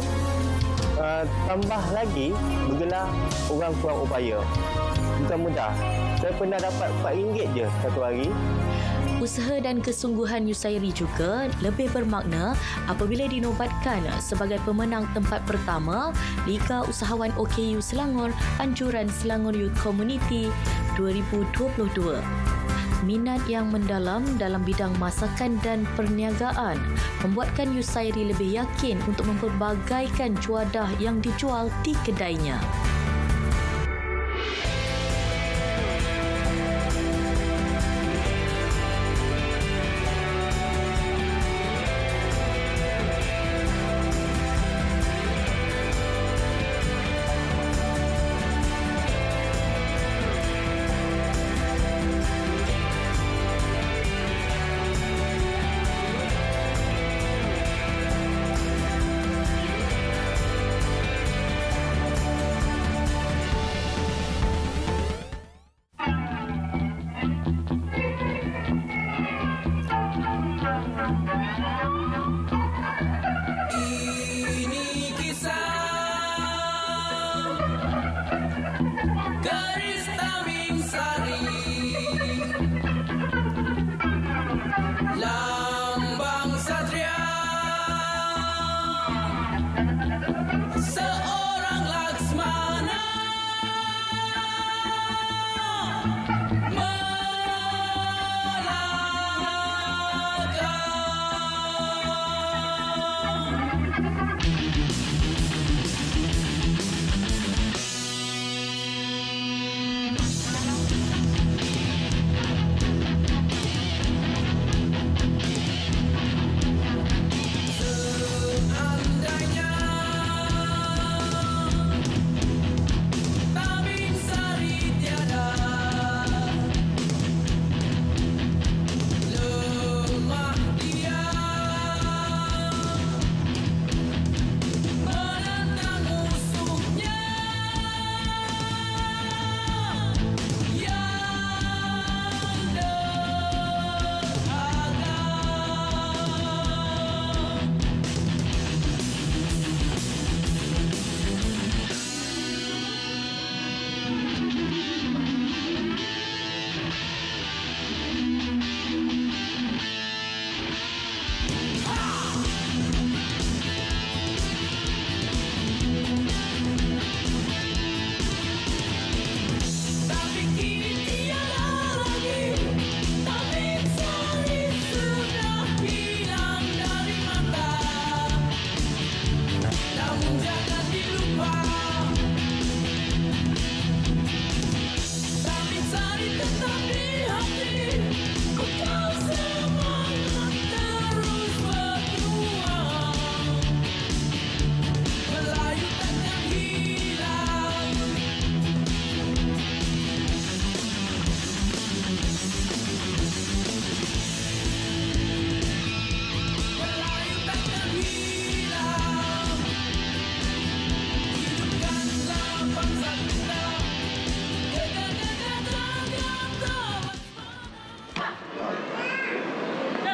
Tambah lagi bergelar orang kurang upaya. Bukan mudah. Saya pernah dapat RM4 je satu hari. Usaha dan kesungguhan Yusairi juga lebih bermakna apabila dinobatkan sebagai pemenang tempat pertama Liga Usahawan OKU Selangor Anjuran Selangor Youth Community 2022. Minat yang mendalam dalam bidang masakan dan perniagaan membuatkan Yusairi lebih yakin untuk memperbagaikan juadah yang dijual di kedainya.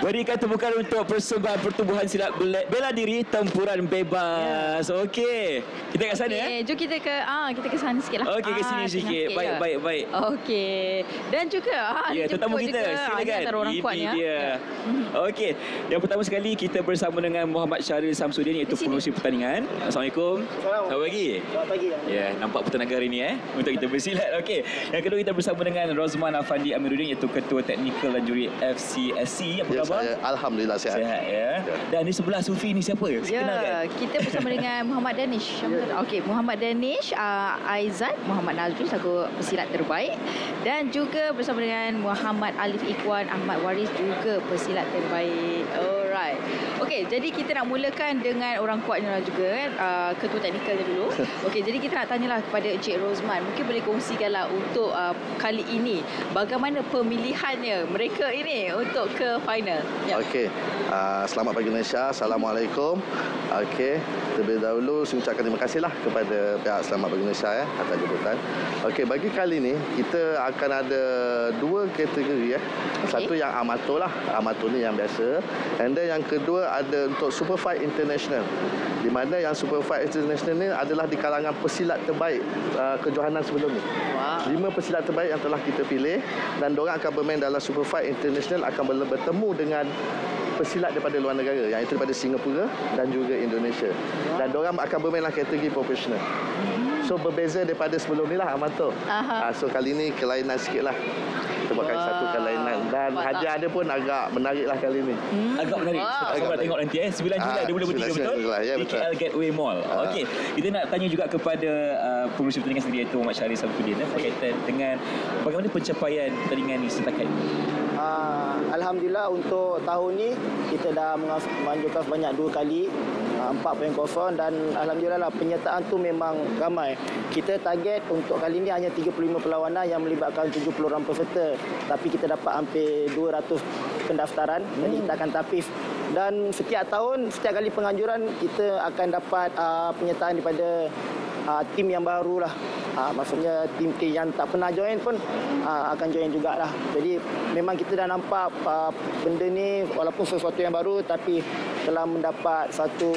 Berikan tepukan untuk persembahan pertubuhan silat bela diri tempuran bebas. Okey. Kita kat sana Jom kita ke sana sikitlah. Okey, ke sini sikit. Baik. Okey. Dan juga tetamu kita. Silakan. Antara orang kuat Ini dia. Okey. Yang pertama sekali kita bersama dengan Muhammad Syaril Samsudin, iaitu pengurusi pertandingan. Assalamualaikum. Selamat pagi. Selamat pagi. Ya, nampak bertenaga hari ni untuk kita bersilat. Okey. Yang kedua kita bersama dengan Rozman Afandi Amiruddin, iaitu Ketua Teknikal dan Juri FCSC. Apa khabar? Alhamdulillah sihat. Sihat ya. Dan di sebelah Sufi ni siapa? Kenalkan. Kita bersama dengan Muhammad Danish. Okey, Muhammad Danish, Aizat, Muhammad Nazrul selaku pesilat terbaik, dan juga bersama dengan Muhammad Alif Ikhwan, Ahmad Waris juga pesilat terbaik. Alright. Okey, jadi kita nak mulakan dengan orang kuatnya juga ketua teknikalnya dulu. Okey, jadi kita nak tanyalah kepada Encik Rozman. Mungkin boleh kongsikanlah untuk kali ini bagaimana pemilihannya mereka ini untuk ke final. Okey. Selamat pagi Malaysia. Assalamualaikum. Okey, terlebih dahulu saya ucapkan terima kasihlah kepada pihak Selamat Pagi Malaysia atas jemputan. Okey, bagi kali ni kita akan ada dua kategori Satu yang amatur lah. Amatur ni yang biasa. And then yang kedua ada untuk Super Fight International. Di mana yang Super Fight International ni adalah di kalangan pesilat terbaik kejohanan sebelum ni. 5 pesilat terbaik yang telah kita pilih, dan diorang akan bermain dalam Super Fight International, akan bertemu dengan pesilat daripada luar negara, yang itu daripada Singapura dan juga Indonesia. Dan diorang akan bermain dalam kategori profesional. So berbeza daripada sebelum ni lah amatur. So kali ni kelainan sikit lah. Kita buatkan satu kelainan. Dan hadiah dia pun agak menarik lah kali ni. Agak menarik. Kita tengok nanti 9 Julai 2023 betul? Ya, di betul. KL Gateway Mall. Okey, kita nak tanya juga kepada pengurusi pertandingan sendiri, iaitu Muhammad Syaril Samsudin, berkaitan dengan bagaimana pencapaian pertandingan ini setakat ini. Alhamdulillah untuk tahun ni kita dah menganjurkan sebanyak 2 kali 4.0, dan alhamdulillah lah penyertaan tu memang ramai. Kita target untuk kali ni hanya 35 perlawanan yang melibatkan 70 orang peserta, tapi kita dapat hampir 200 pendaftaran. Jadi kita akan tapis, dan setiap tahun, setiap kali penganjuran kita akan dapat penyertaan daripada tim yang baru lah. Maksudnya tim-tim yang tak pernah join pun akan join jugalah. Jadi memang kita dah nampak benda ni walaupun sesuatu yang baru, tapi telah mendapat satu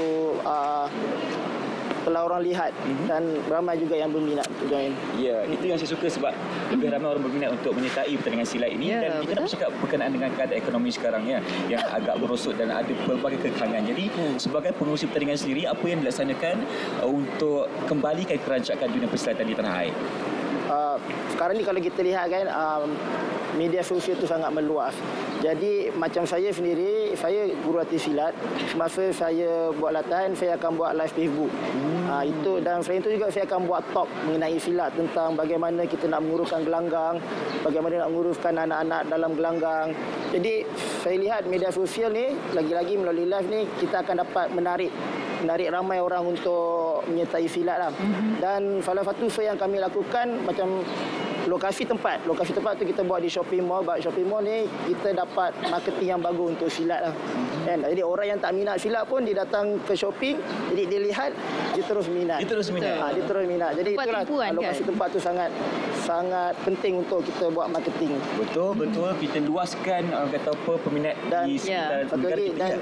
telah orang lihat, dan ramai juga yang berminat untuk join. Ya, itu yang saya suka, sebab lebih ramai orang berminat untuk menyertai pertandingan silat ini. Dan kita nak bercakap berkenaan dengan keadaan ekonomi sekarang yang agak merosot dan ada pelbagai kekangan. Jadi sebagai pengurusi pertandingan sendiri, apa yang dilaksanakan untuk kembalikan kerancakan dunia persilatan di tanah air? Sekarang ni kalau kita lihat kan, media sosial tu sangat meluas. Jadi macam saya sendiri, saya guru latih silat. Semasa saya buat latihan, saya akan buat live Facebook. Itu, dan selain itu juga saya akan buat talk mengenai silat, tentang bagaimana kita nak menguruskan gelanggang, bagaimana nak menguruskan anak-anak dalam gelanggang. Jadi saya lihat media sosial ni, lagi-lagi melalui live ni, kita akan dapat menarik ramai orang untuk menyertai silat lah. Dan salah satu yang kami lakukan, macam lokasi tempat tu kita buat di shopping mall. Shopping mall ni kita dapat marketing yang bagus untuk silat lah. Kan? Jadi orang yang tak minat silat pun dia datang ke shopping, jadi dia lihat, dia terus minat. Dia terus minat. Jadi itulah lokasi tempat tu sangat penting untuk kita buat marketing. Betul. Kita luaskan kata apa peminat di sekitar negara kita. Dan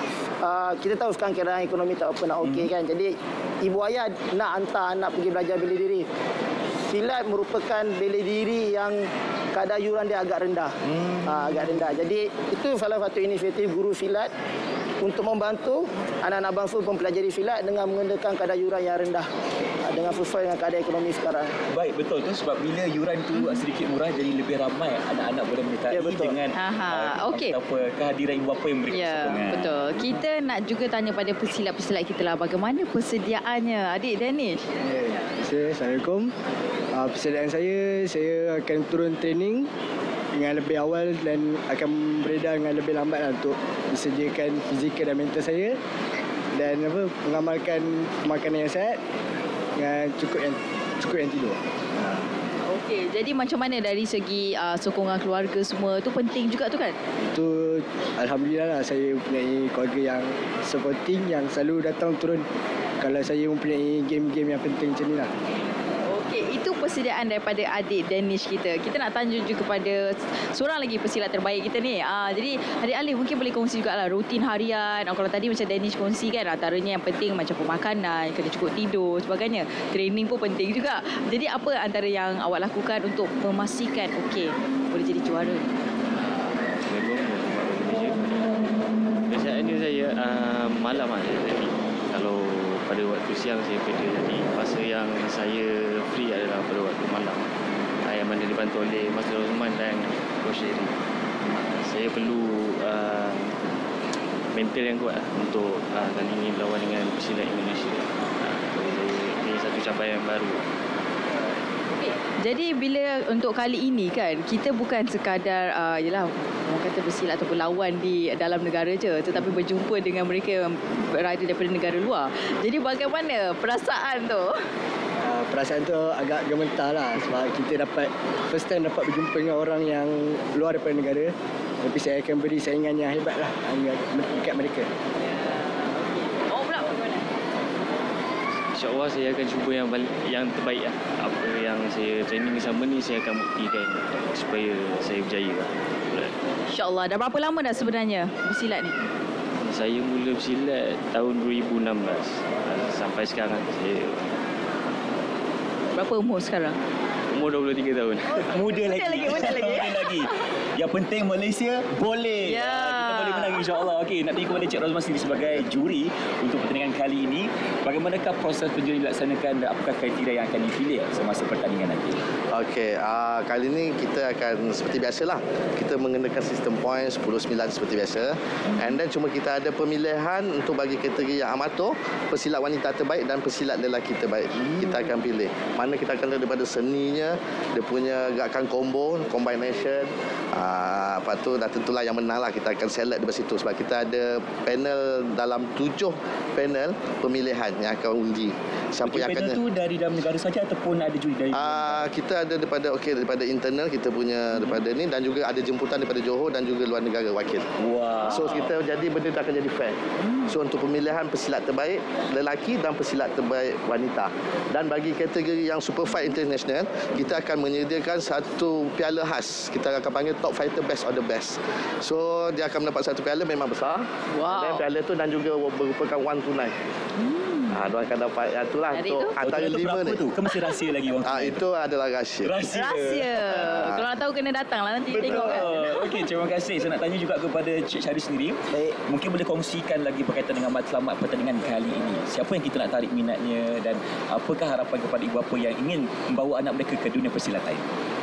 kita tahu sekarang keadaan ekonomi tak apa nak okey kan. Jadi ibu ayah nak hantar anak pergi belajar bela diri. Silat merupakan bela diri yang kadar yuran dia agak rendah. Jadi itu salah satu inisiatif guru silat untuk membantu anak-anak bangsa mempelajari silat dengan menggunakan kadar yuran yang rendah, dengan sesuai dengan keadaan ekonomi sekarang. Baik, betul tu, sebab bila yuran tu sedikit murah, jadi lebih ramai anak-anak boleh menyertai dengan kehadiran ibu bapa yang memberi sokongan. Betul. Kita nak juga tanya pada pesilat-pesilat kita lah, bagaimana persediaannya, Adik Danish? Assalamualaikum. Persediaan saya akan turun training dengan lebih awal dan akan beredar dengan lebih lambat lah, untuk disediakan fizikal dan mental saya, dan mengamalkan makanan yang sihat dengan cukup yang tidur. Okey, jadi macam mana dari segi sokongan keluarga semua tu penting juga tu kan? Itu alhamdulillah lah, saya mempunyai keluarga yang supporting, yang selalu datang turun kalau saya mempunyai game-game yang penting macam ni lah. Okey, itu persediaan daripada adik Danish kita. Kita nak tanya juga kepada seorang lagi pesilat terbaik kita ni. Jadi adik Alif mungkin boleh kongsi jugalah rutin harian. Kalau tadi macam Danish kongsi kan, antaranya yang penting macam pemakanan, kena cukup tidur, sebagainya. Training pun penting juga. Jadi apa antara yang awak lakukan untuk memastikan okey boleh jadi juara? Biasanya saya malam ada jadi. Kalau pada waktu siang saya kerja, jadi masa yang saya free adalah pada waktu malam. Yang mana dibantu oleh Mas Rosman dan Coach Sherry. Saya perlu mental yang kuat untuk kali ini berlawan dengan pesilat Indonesia. Ini satu capaian baru. Jadi bila untuk kali ini kan, kita bukan sekadar yalah orang kata bersilat ataupun lawan di dalam negara je, tetapi berjumpa dengan mereka yang berada daripada negara luar. Jadi bagaimana perasaan tu? Perasaan tu agak gemetar lah sebab kita dapat first time dapat berjumpa dengan orang yang luar daripada negara. Tapi saya akan beri saingan yang hebat lah dekat mereka. InsyaAllah saya akan cuba yang terbaik lah. Apa yang saya training sama ni saya akan buktikan supaya saya berjaya lah. InsyaAllah. Dah berapa lama dah sebenarnya bersilat ni? Saya mula bersilat tahun 2016. Sampai sekarang saya... Berapa umur sekarang? Umur 23 tahun. Muda lagi. Muda lagi. Yang penting Malaysia boleh. Kita boleh menang insya-Allah. Okey, nak tanya kepada Cik Rosman sendiri sebagai juri untuk pertandingan kali ini. Bagaimanakah proses penjurian dilaksanakan dan apakah kriteria yang akan dipilih semasa pertandingan nanti? Okey, kali ini kita akan seperti biasalah. Kita mengenakan sistem poin 10-9 seperti biasa. And then cuma kita ada pemilihan untuk bagi kategori yang amatur, pesilat wanita terbaik dan pesilat lelaki terbaik. Kita akan pilih. Mana kita akan lihat daripada seninya, dia punya gerakan combo, combination. Lepas tu dah tentulah yang menang lah. Kita akan select dari situ sebab kita ada panel dalam 7 panel pemilihan yang akan undi. Siapa yang panel tu dari dalam negara saja ataupun ada juri dari kita ada daripada internal kita punya daripada ni, dan juga ada jemputan daripada Johor dan juga luar negara wakil. Wow. So kita jadi benda akan jadi fair. So untuk pemilihan pesilat terbaik lelaki dan pesilat terbaik wanita. Dan bagi kategori yang super fight international, kita akan menyediakan satu piala khas. Kita akan panggil top fighter best of the best. So dia akan mendapat satu piala memang besar. Wow. Dan piala tu dan juga merupakan one tunai. Dia akan dapat itulah untuk antara 5 ni. Tu ke masih rahsia lagi wang tunai? Itu adalah rahsia. Rahsia. Kalau nak tahu kena datanglah nanti tengok kan. Okey, terima kasih. Saya nak tanya juga kepada Cik Syarif sendiri. Baik. Mungkin boleh kongsikan lagi berkaitan dengan matlamat pertandingan kali ini. Siapa yang kita nak tarik minatnya dan apakah harapan kepada ibu bapa yang ingin membawa anak mereka ke dunia persilatan?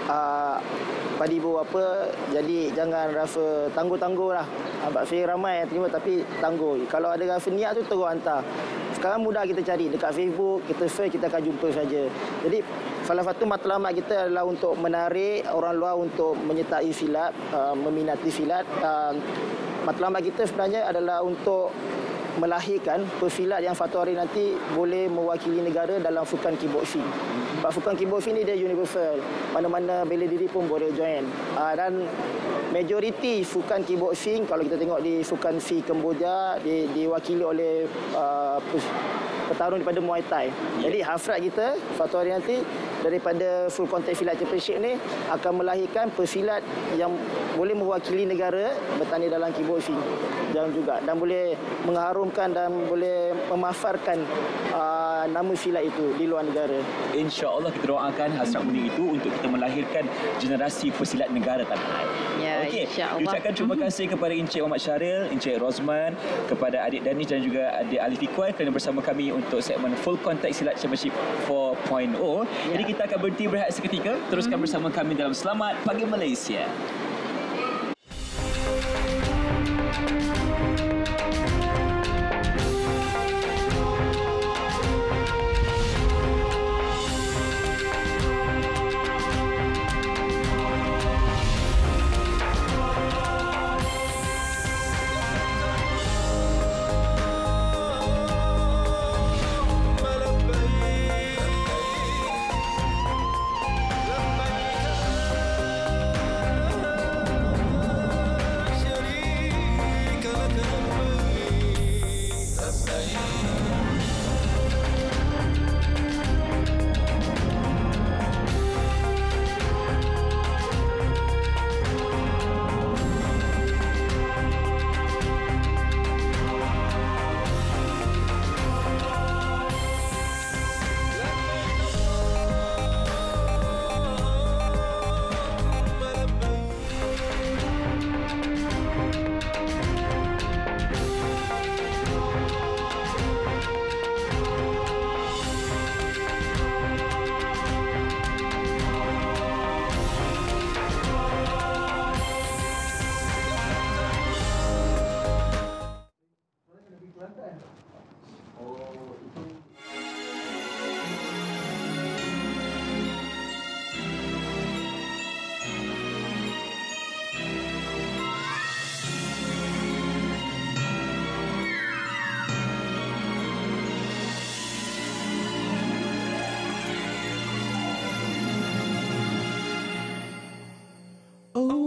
Pada ibu bapa, jadi jangan rasa tangguh-tangguh lah. Abang saya ramai yang terima tapi tangguh. Kalau ada rasa niat tu terus hantar. Sekarang mudah kita cari dekat Facebook, kita search, kita akan jumpa saja. Jadi salah satu matlamat kita adalah untuk menarik orang luar untuk menyertai silat, meminati silat. Matlamat kita sebenarnya adalah untuk melahirkan pesilat yang satu hari nanti boleh mewakili negara dalam sukan kickboxing. Sebab sukan kickboxing ni dia universal. Mana-mana bela diri pun boleh join. Dan majoriti sukan kickboxing, kalau kita tengok di sukan V Kemboja, diwakili oleh petarung daripada Muay Thai. Jadi hasrat kita satu hari nanti daripada Full Contact Silat Championship ni akan melahirkan pesilat yang boleh mewakili negara bertanding dalam kickboxing dan boleh mengharumkan dan boleh memafarkan nama silat itu di luar negara. InsyaAllah kita doakan hasrat mulia itu untuk kita melahirkan generasi pesilat negara tanah air. Ya, okey. insyaAllah. Ucapkan terima kasih kepada Encik Muhammad Syaril, Encik Rosman, kepada adik Danish dan juga adik Alif Ikhwan kerana bersama kami untuk segmen Full Contact Silat Championship 4.0. Jadi kita akan berhenti berehat seketika. Teruskan bersama kami dalam Selamat Pagi Malaysia.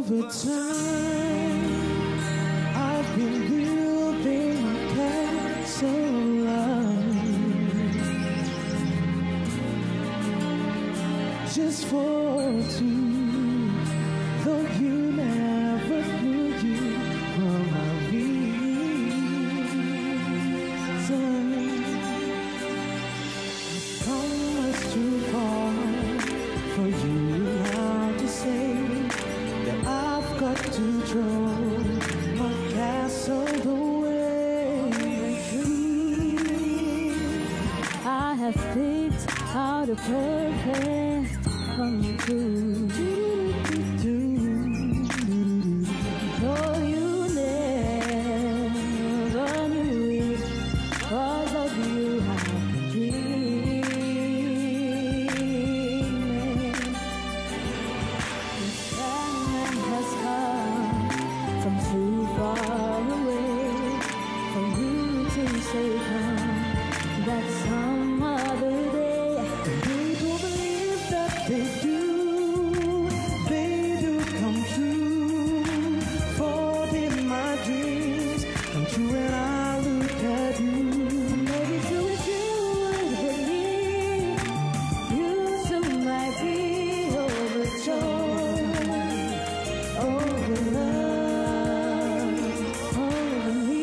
over time, I've been building a castle just for two, though you never knew you were my reason. I've come much too far for you now to say that I've got to throw my castle away. I have picked out a perfect come true. Though you never knew it, 'cause of you I've been dreaming. The Sandman has come from too far away for you to say come that some other day. People believe that they do come true. For in my dreams come true when I look at you. Maybe too if you would believe, you too might be overjoyed over love, over me.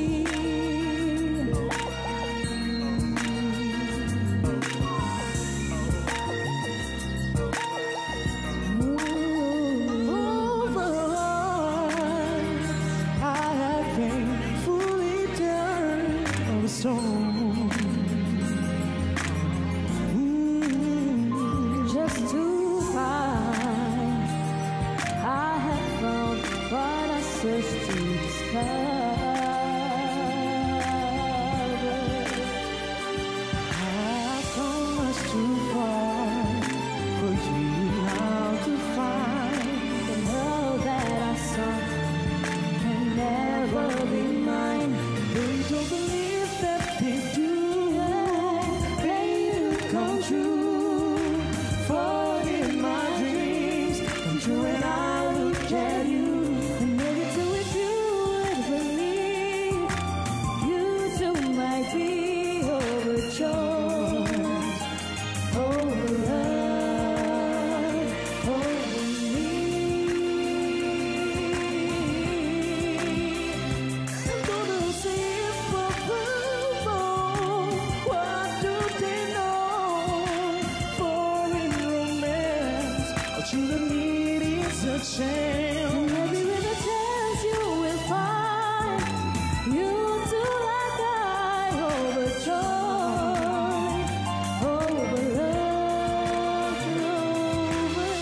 Just to find I have found what I searched to discover. I've come much too far for you now to find. The love that I sought can never be mine. They don't believe that they do. They do come true. For in my dreams come true when I look at you. And maybe too if you would believe, you too might be overjoyed over love, over me. I'm gonna say it for what do they know? For in romance, all you need is a chance. Maybe with a chance you will find you too like I overjoyed over love, over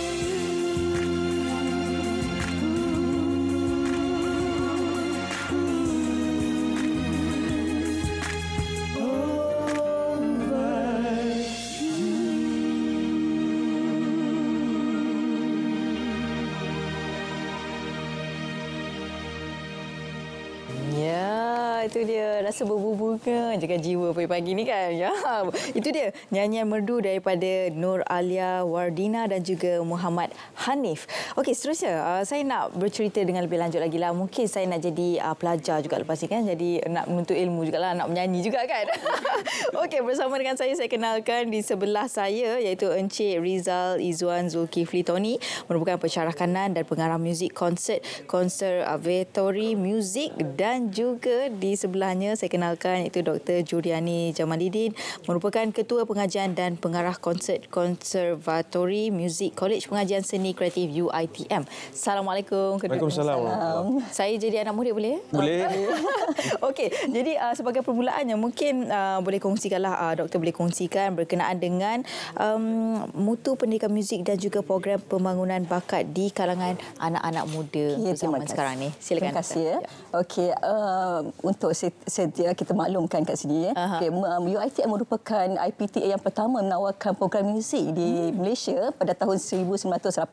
Ya, itu dia. Rasa berbunga jaga jiwa pagi-pagi ni kan. Ya, itu dia nyanyian merdu daripada Nur Alia Wardina dan juga Muhammad Hanif. Okey, seterusnya saya nak bercerita dengan lebih lanjut lagi lah. Mungkin saya nak jadi pelajar juga lepas ni kan. Jadi nak menuntut ilmu jugalah, nak menyanyi juga kan. Okey, bersama dengan saya kenalkan di sebelah saya iaitu Encik Rizal Izzuan Zulkifli Tony, merupakan pensyarah kanan dan pengarah muzik konsert Konservatori Muzik, dan juga di sebelahnya saya kenalkan iaitu Dr. Juriani Jamalidin, merupakan ketua pengajian dan pengarah konsert Konservatori Muzik College Pengajian Seni Kreatif UiTM. Assalamualaikum. Waalaikumsalam. Saya jadi anak murid boleh? Boleh. Okey, jadi sebagai permulaannya mungkin boleh kongsikanlah, doktor boleh kongsikan berkenaan dengan mutu pendidikan muzik dan juga program pembangunan bakat di kalangan anak-anak muda zaman sekarang ni. Silakan. Terima kasih. Okey, untuk untuk sedia kita maklumkan kat sini okay, UiTM merupakan IPTA yang pertama menawarkan program muzik di Malaysia pada tahun 1984.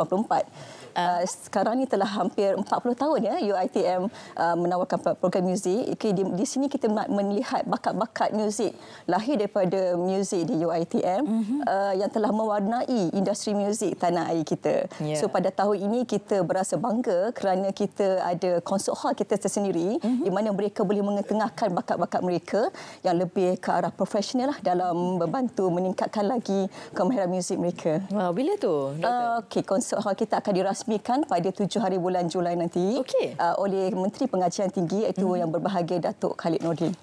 Sekarang ni telah hampir 40 tahun ya UiTM menawarkan program muzik. Okay, di sini kita melihat bakat-bakat muzik lahir daripada muzik di UiTM yang telah mewarnai industri muzik tanah air kita. So pada tahun ini kita berasa bangga kerana kita ada konsert hall kita tersendiri di mana mereka boleh mengetengahkan bakat-bakat mereka yang lebih ke arah profesional lah dalam membantu meningkatkan lagi kemahiran muzik mereka. Wah, bila tu? Okey, konsert hall kita akan dirasmikan pada 7 hari bulan Julai nanti oleh Menteri Pengajian Tinggi iaitu yang berbahagia Datuk Khalid Nordin.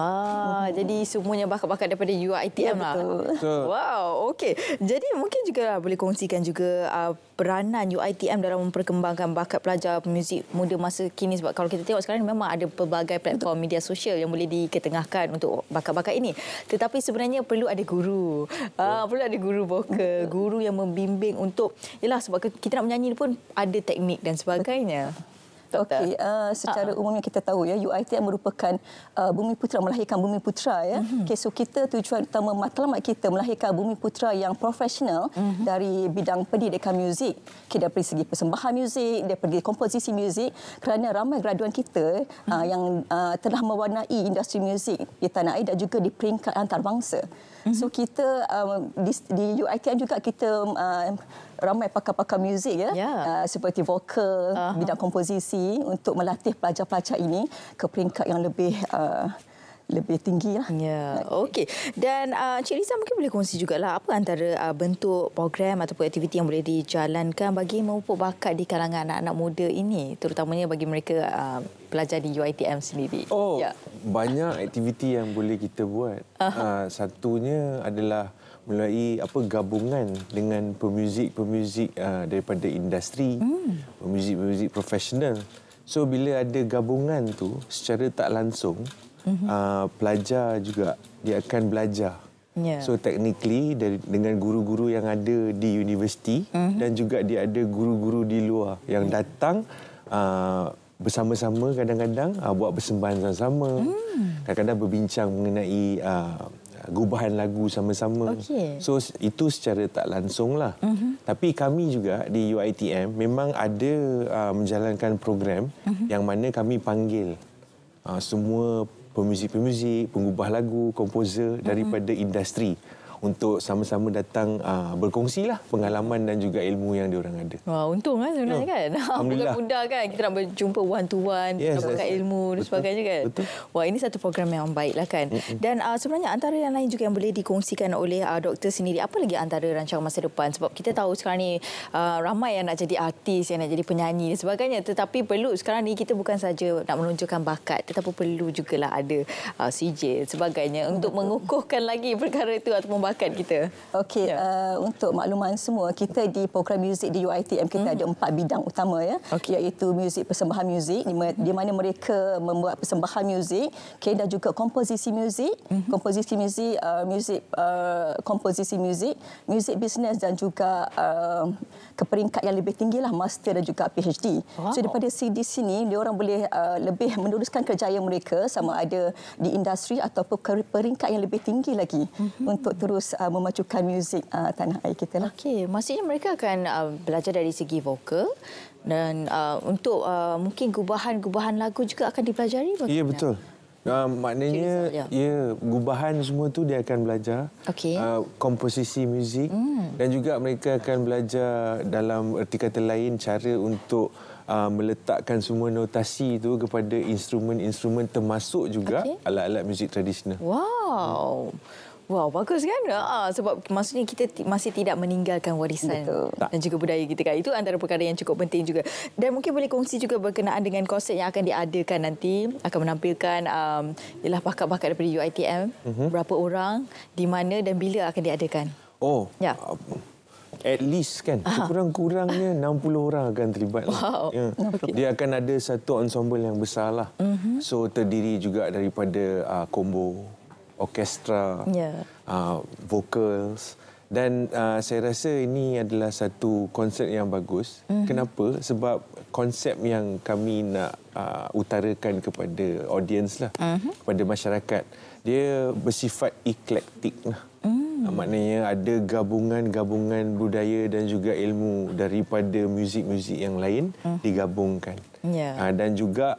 Jadi semuanya bakat-bakat daripada UiTM lah. Betul. Wow, okey. Jadi mungkin juga boleh kongsikan juga peranan UiTM dalam memperkembangkan bakat pelajar muzik muda masa kini, sebab kalau kita tengok sekarang memang ada pelbagai platform media sosial yang boleh diketengahkan untuk bakat-bakat ini. Tetapi sebenarnya perlu ada guru. Perlu ada guru vokal, guru yang membimbing untuk sebab kita nak menyanyi pun ada teknik dan sebagainya. Okey, secara umumnya kita tahu ya UiTM merupakan bumi putera, melahirkan bumi putera ya. Okey, so kita tujuan utama matlamat kita melahirkan bumi putera yang profesional dari bidang pendidikan muzik. Okay, dari segi persembahan muzik, dari komposisi muzik, kerana ramai graduan kita yang telah mewarnai industri muzik di tanah air dan juga di peringkat antarabangsa. So kita di UiTM juga kita ramai pakar-pakar muzik seperti vokal, bidang komposisi untuk melatih pelajar-pelajar ini ke peringkat yang lebih tinggi lah. Okey. Dan Cik Riza mungkin boleh kongsi jugalah apa antara bentuk program ataupun aktiviti yang boleh dijalankan bagi memupuk bakat di kalangan anak-anak muda ini, terutamanya bagi mereka pelajar di UiTM sendiri. Banyak aktiviti yang boleh kita buat. Satunya adalah melalui gabungan dengan pemuzik-pemuzik daripada industri, pemuzik-pemuzik profesional. So bila ada gabungan tu secara tak langsung, pelajar juga dia akan belajar. So technically dengan guru-guru yang ada di universiti dan juga dia ada guru-guru di luar yang datang bersama-sama, kadang-kadang buat persembahan sama-sama, kadang-kadang berbincang mengenai gubahan lagu sama-sama. So itu secara tak langsung lah. Tapi kami juga di UiTM memang ada menjalankan program yang mana kami panggil semua pemuzik-pemuzik, pengubah lagu, komposer daripada industri untuk sama-sama datang berkongsilah pengalaman dan juga ilmu yang diorang ada. Wah, untung sebenarnya kan. Bukan mudah kan kita nak berjumpa one to one, dapatkan ilmu dan sebagainya kan. Betul. Wah, ini satu program yang baiklah kan. Dan sebenarnya antara yang lain juga yang boleh dikongsikan oleh doktor sendiri, apa lagi antara rancangan masa depan, sebab kita tahu sekarang ni ramai yang nak jadi artis, yang nak jadi penyanyi dan sebagainya, tetapi perlu sekarang ni kita bukan saja nak menunjukkan bakat, tetapi perlu jugalah ada CJ sebagainya untuk mengukuhkan lagi perkara itu ataupun bakat kita. Okey, untuk makluman semua, kita di program muzik di UiTM kita ada 4 bidang utama ya, iaitu muzik, persembahan muzik di mana mereka membuat persembahan muzik, dan juga komposisi muzik, komposisi muzik, muzik bisnes dan juga ke peringkat yang lebih tinggilah master dan juga PhD. So daripada di sini diorang boleh lebih meneruskan kerjaya mereka sama ada di industri ataupun ke peringkat yang lebih tinggi lagi untuk terus memajukan muzik tanah air kita lah. Okey, maksudnya mereka akan belajar dari segi vokal dan untuk mungkin gubahan lagu juga akan dipelajari. Ya, betul. Maknanya gubahan semua tu dia akan belajar. Komposisi muzik dan juga mereka akan belajar dalam erti kata lain cara untuk meletakkan semua notasi itu kepada instrumen-instrumen termasuk juga alat-alat muzik tradisional. Wow, bagus kan? Sebab maksudnya kita masih tidak meninggalkan warisan dan juga budaya kita kan. Itu antara perkara yang cukup penting juga. Dan mungkin boleh kongsi juga berkenaan dengan konsert yang akan diadakan nanti. Akan menampilkan bakat-bakat daripada UiTM. Berapa orang, di mana dan bila akan diadakan? At least kan, sekurang-kurangnya 60 orang akan terlibat. Dia akan ada satu ensemble yang besar lah. So terdiri juga daripada combo, orkestra, vocals Dan saya rasa ini adalah satu konsep yang bagus. Kenapa? Sebab konsep yang kami nak utarakan kepada audiens lah, kepada masyarakat, dia bersifat eklektik lah. Maknanya ada gabungan-gabungan budaya dan juga ilmu daripada muzik-muzik yang lain digabungkan. Dan juga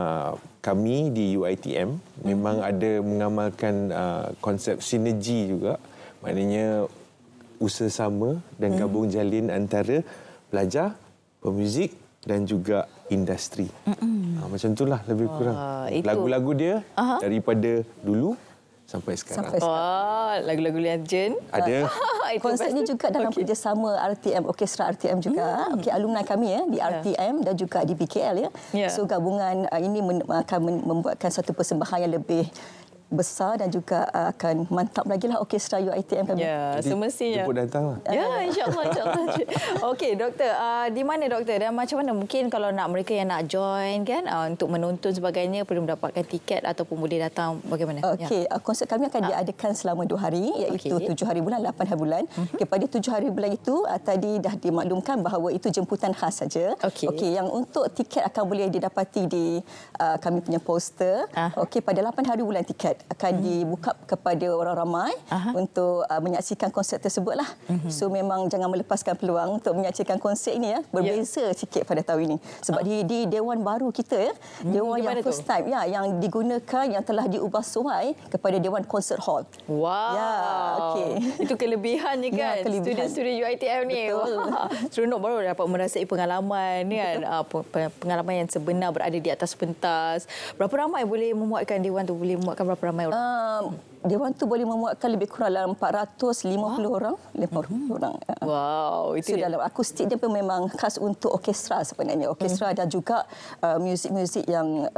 kami di UiTM memang ada mengamalkan konsep sinergi juga. Maknanya usaha sama dan gabung jalin antara pelajar, pemuzik dan juga industri. Macam itulah lebih kurang. Lagu-lagu dia daripada dulu sampai sekarang. Lagu-lagu legend. Ada. Konsepnya juga dalam kerjasama RTM, Orkestra RTM juga. Alumni kami di RTM dan juga di BKL So gabungan ini akan membuatkan satu persembahan yang lebih besar dan juga akan mantap lagi lah orkestra UiTM kami. Ya, semestinya. Jemput datang lah. Ya, insyaAllah. Okey, doktor. Di mana doktor? Dan macam mana mungkin kalau nak mereka yang nak join kan untuk menonton sebagainya perlu mendapatkan tiket ataupun boleh datang bagaimana? Okey, konsert kami akan diadakan selama 2 hari iaitu 7 hari bulan, 8 hari bulan. Pada 7 hari bulan itu tadi dah dimaklumkan bahawa itu jemputan khas saja. Okey, yang untuk tiket akan boleh didapati di kami punya poster. Okey, pada 8 hari bulan tiket akan dibuka kepada orang ramai untuk menyaksikan konsert tersebutlah. So memang jangan melepaskan peluang untuk menyaksikan konsert ini Berbeza sikit pada tahun ini. Sebab di dewan baru kita dewan yang first time yang digunakan yang telah diubah sesuai kepada dewan concert hall. Wow. Itu kelebihannya kan. Student-student UiTM ni. Seronok baru dapat merasai pengalaman kan. Pengalaman yang sebenar berada di atas pentas. Berapa ramai boleh memuatkan dewan tu? Boleh memuatkan berapa ramai orang? Dewan tu boleh memuatkan lebih kurang dalam 450 orang. 50 orang. Wow, itu dalam akustik dia pun memang khas untuk orkestra sebenarnya. Orkestra dan juga muzik-muzik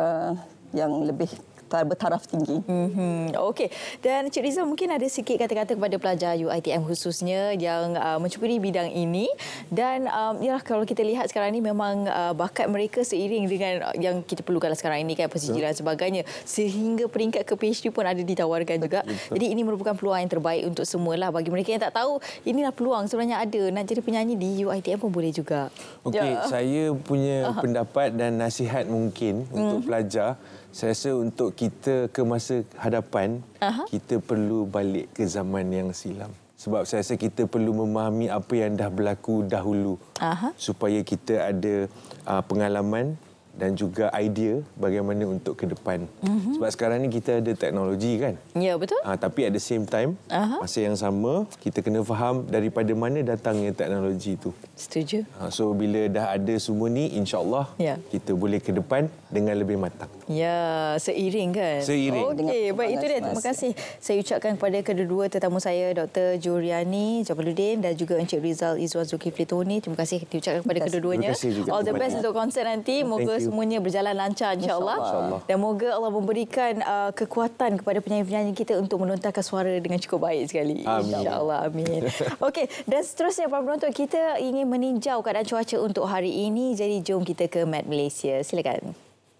yang lebih bertaraf tinggi. Okey. Dan Cik Rizal mungkin ada sikit kata-kata kepada pelajar UiTM khususnya yang mencuburi bidang ini dan kalau kita lihat sekarang ini memang bakat mereka seiring dengan yang kita perlukan sekarang ini kan persijil dan sebagainya sehingga peringkat ke PhD pun ada ditawarkan juga. Jadi ini merupakan peluang yang terbaik untuk semualah. Bagi mereka yang tak tahu inilah peluang sebenarnya ada nak jadi penyanyi di UiTM pun boleh juga. Okey, saya punya pendapat dan nasihat mungkin untuk pelajar. Saya rasa untuk kita ke masa hadapan, kita perlu balik ke zaman yang silam. Sebab saya rasa kita perlu memahami apa yang dah berlaku dahulu. Supaya kita ada pengalaman dan juga idea bagaimana untuk ke depan. Sebab sekarang ni kita ada teknologi kan? Ya, betul. Tapi at the same time, masa yang sama, kita kena faham daripada mana datangnya teknologi itu. Setuju. So bila dah ada semua ni, insya-Allah kita boleh ke depan dengan lebih matang. Ya, seiring kan? Seiring. Okey, baik itu dia. Terima kasih. Saya ucapkan kepada kedua tetamu saya, Dr. Juriani Jamaluddin dan juga Encik Rizal Izwan Zulkifli Tony. Terima kasih diucapkan kepada kedua-duanya. All the best untuk konsert nanti. Moga semuanya berjalan lancar insya-Allah. Dan moga Allah memberikan kekuatan kepada penyanyi-penyanyi kita untuk melontarkan suara dengan cukup baik sekali. Insya-Allah. Amin. Okey, dan seterusnya para penonton, kita ingin meninjau keadaan cuaca untuk hari ini. Jadi jom kita ke Met Malaysia. Silakan.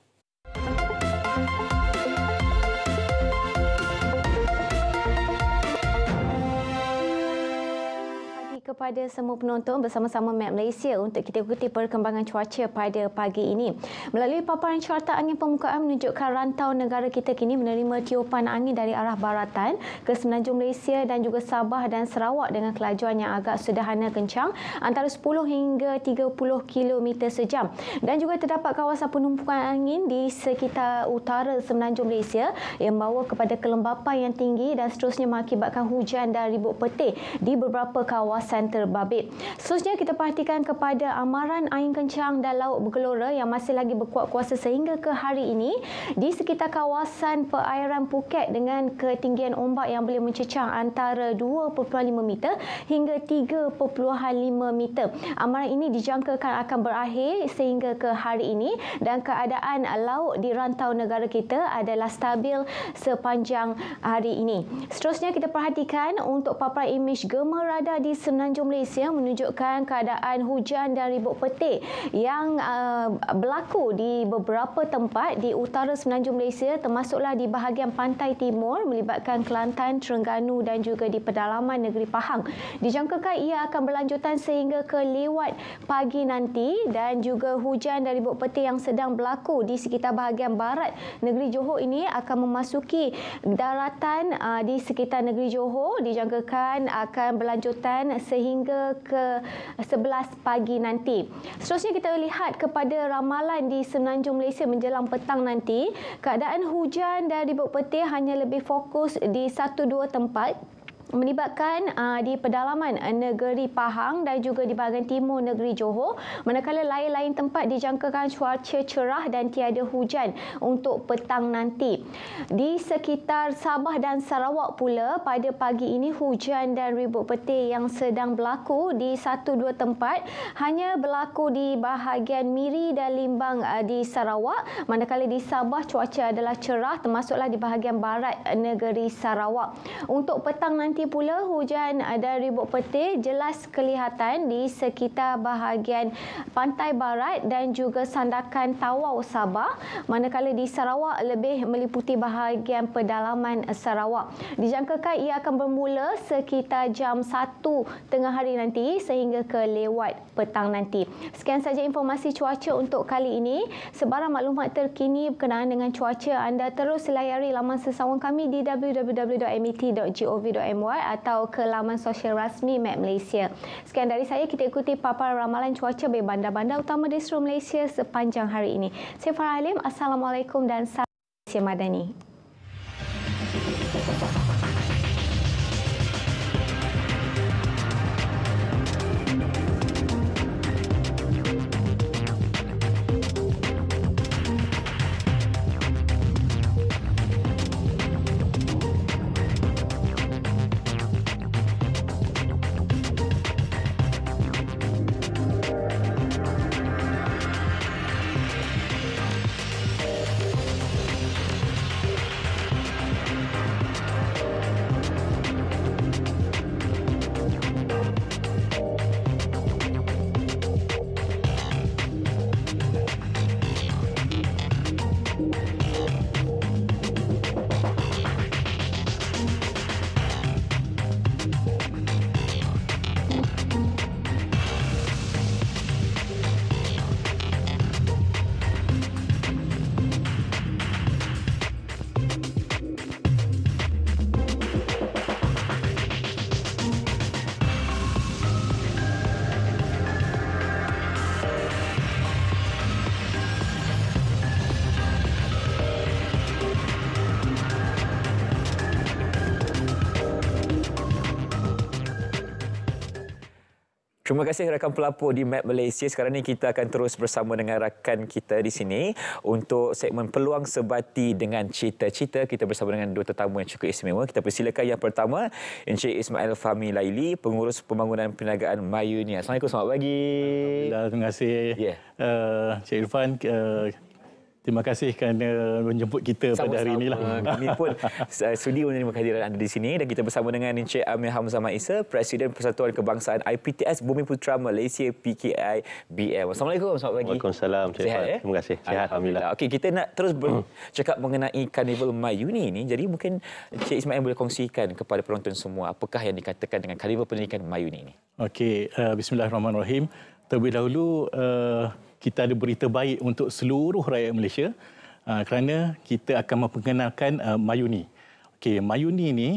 Kepada semua penonton bersama-sama Met Malaysia untuk kita ikuti perkembangan cuaca pada pagi ini. Melalui paparan carta angin permukaan menunjukkan rantau negara kita kini menerima tiupan angin dari arah baratan ke semenanjung Malaysia dan juga Sabah dan Sarawak dengan kelajuan yang agak sederhana kencang antara 10 hingga 30 km sejam. Dan juga terdapat kawasan penumpukan angin di sekitar utara semenanjung Malaysia yang membawa kepada kelembapan yang tinggi dan seterusnya mengakibatkan hujan dan ribut petir di beberapa kawasan terbabit. Seterusnya kita perhatikan kepada amaran angin kencang dan laut bergelora yang masih lagi berkuat kuasa sehingga ke hari ini di sekitar kawasan perairan Phuket dengan ketinggian ombak yang boleh mencecah antara 2.5 meter hingga 3.5 meter. Amaran ini dijangkakan akan berakhir sehingga ke hari ini dan keadaan laut di rantau negara kita adalah stabil sepanjang hari ini. Seterusnya kita perhatikan untuk paparan imej gema radar di semenanjung Semenanjung Malaysia menunjukkan keadaan hujan dan ribut petir yang berlaku di beberapa tempat di utara Semenanjung Malaysia, termasuklah di bahagian pantai timur melibatkan Kelantan, Terengganu dan juga di pedalaman negeri Pahang. Dijangkakan ia akan berlanjutan sehingga ke lewat pagi nanti, dan juga hujan dan ribut petir yang sedang berlaku di sekitar bahagian barat negeri Johor ini akan memasuki daratan di sekitar negeri Johor, dijangkakan akan berlanjutan sehingga ke 11 pagi nanti. Seterusnya kita lihat kepada ramalan di Semenanjung Malaysia menjelang petang nanti. Keadaan hujan dan ribut petir hanya lebih fokus di 1-2 tempat, melibatkan di pedalaman negeri Pahang dan juga di bahagian timur negeri Johor, manakala lain-lain tempat dijangkakan cuaca cerah dan tiada hujan untuk petang nanti. Di sekitar Sabah dan Sarawak pula pada pagi ini hujan dan ribut petir yang sedang berlaku di 1-2 tempat, hanya berlaku di bahagian Miri dan Limbang di Sarawak, manakala di Sabah cuaca adalah cerah, termasuklah di bahagian barat negeri Sarawak. Untuk petang nanti pula hujan dan ribut petir jelas kelihatan di sekitar bahagian pantai barat dan juga sandakan Tawau Sabah, manakala di Sarawak lebih meliputi bahagian pedalaman Sarawak. Dijangkakan ia akan bermula sekitar jam 1 tengah hari nanti sehingga ke lewat petang nanti. Sekian saja informasi cuaca untuk kali ini. Sebarang maklumat terkini berkenaan dengan cuaca, anda terus layari laman sesawang kami di www.met.gov.my atau ke laman sosial rasmi Met Malaysia. Sekian dari saya, kita ikuti paparan ramalan cuaca bagi bandar-bandar utama di seluruh Malaysia sepanjang hari ini. Saya Farah Halim, Assalamualaikum dan salam Malaysia Madani. Terima kasih rakan pelapor di Map Malaysia. Sekarang ni kita akan terus bersama dengan rakan kita di sini untuk segmen Peluang Sebati dengan Cita-Cita. Kita bersama dengan dua tetamu yang cukup istimewa. Kita persilakan yang pertama, Encik Ismail Fahmi Laili, Pengurus Pembangunan Perniagaan Mayuni. Assalamualaikum, selamat pagi. Alhamdulillah, terima kasih. Encik Irfan, terima kasih kerana menjemput kita pada hari inilah. Kami pun sudi menerima kehadiran anda di sini, dan kita bersama dengan Encik Amir Hamzah Maisa, Presiden Persatuan Kebangsaan IPTS Bumi Putera Malaysia PKIBM. Assalamualaikum, selamat pagi. Waalaikumsalam, Encik Irfan. Terima kasih. Sihat, alhamdulillah. Okey, kita nak terus bercakap mengenai Karnival Mayuni ini. Jadi mungkin Encik Ismail boleh kongsikan kepada penonton semua apakah yang dikatakan dengan Karnival Pendidikan Mayuni ini. Okey, bismillahirrahmanirrahim. Terlebih dahulu kita ada berita baik untuk seluruh rakyat Malaysia kerana kita akan memperkenalkan Mayuni. Okey, Mayuni ini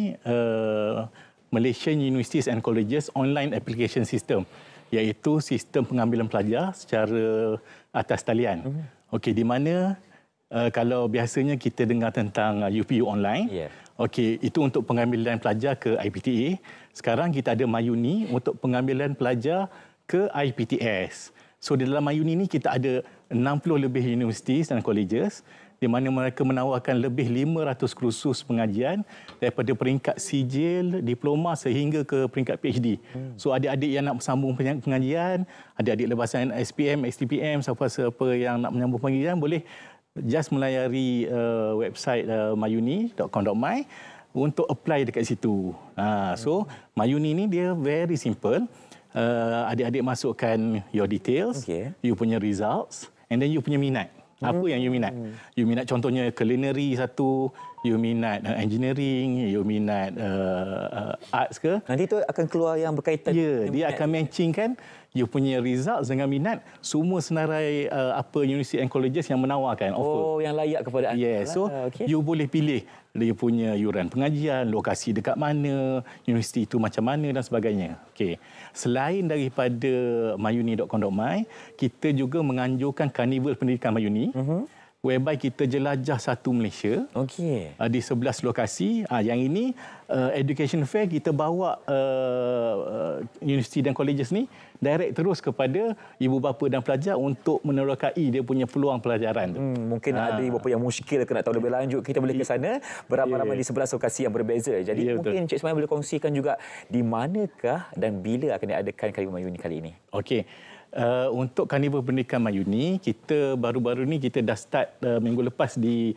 Malaysian Universities and Colleges Online Application System, iaitu sistem pengambilan pelajar secara atas talian. Okey, di mana kalau biasanya kita dengar tentang UPU online, okey, itu untuk pengambilan pelajar ke IPTA. Sekarang kita ada Mayuni untuk pengambilan pelajar ke IPTS. So di dalam Mayuni ini kita ada 60 lebih universiti dan colleges di mana mereka menawarkan lebih 500 kursus pengajian daripada peringkat sijil, diploma sehingga ke peringkat PhD. So adik-adik yang nak sambung pengajian, adik-adik lepasan SPM, STPM, siapa-siapa yang nak menyambung pengajian boleh just melayari website mayuni.com.my. untuk apply dekat situ. So Mayuni ni dia very simple. Adik-adik masukkan your details, you punya results, and then you punya minat. Apa yang you minat? You minat contohnya culinary satu, you minat engineering, you minat arts ke? Nanti tu akan keluar yang berkaitan. Ya, dia akan matchingkan you punya results dengan minat semua senarai apa university and colleges yang menawarkan offer. Oh, yang layak kepada anda. Yes, so you boleh pilih dia punya yuran pengajian, lokasi dekat mana, universiti itu macam mana dan sebagainya. Okey. Selain daripada mayuni.com.my, kita juga menganjurkan Karnival Pendidikan Mayuni. Whereby kita jelajah satu Malaysia di 11 lokasi. Yang ini education fair kita bawa universiti dan colleges ni direct terus kepada ibu bapa dan pelajar untuk menerokai dia punya peluang pelajaran tu. Mungkin ada ibu bapa yang muskil ke nak tahu lebih lanjut, kita boleh ke sana beramai-ramai di 11 lokasi yang berbeza. Jadi mungkin Encik Ismail boleh kongsikan juga di manakah dan bila akan diadakan Karnival Mayuni kali ini. Okey. Untuk Karnival Pendidikan Mayuni, kita baru-baru ni kita dah start minggu lepas di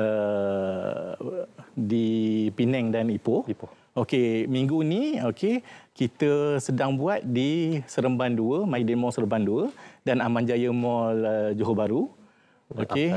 Penang dan Ipoh. Okey, minggu ni kita sedang buat di Seremban 2, Maidin Mall Seremban 2 dan Aman Jaya Mall Johor Bahru. Okey.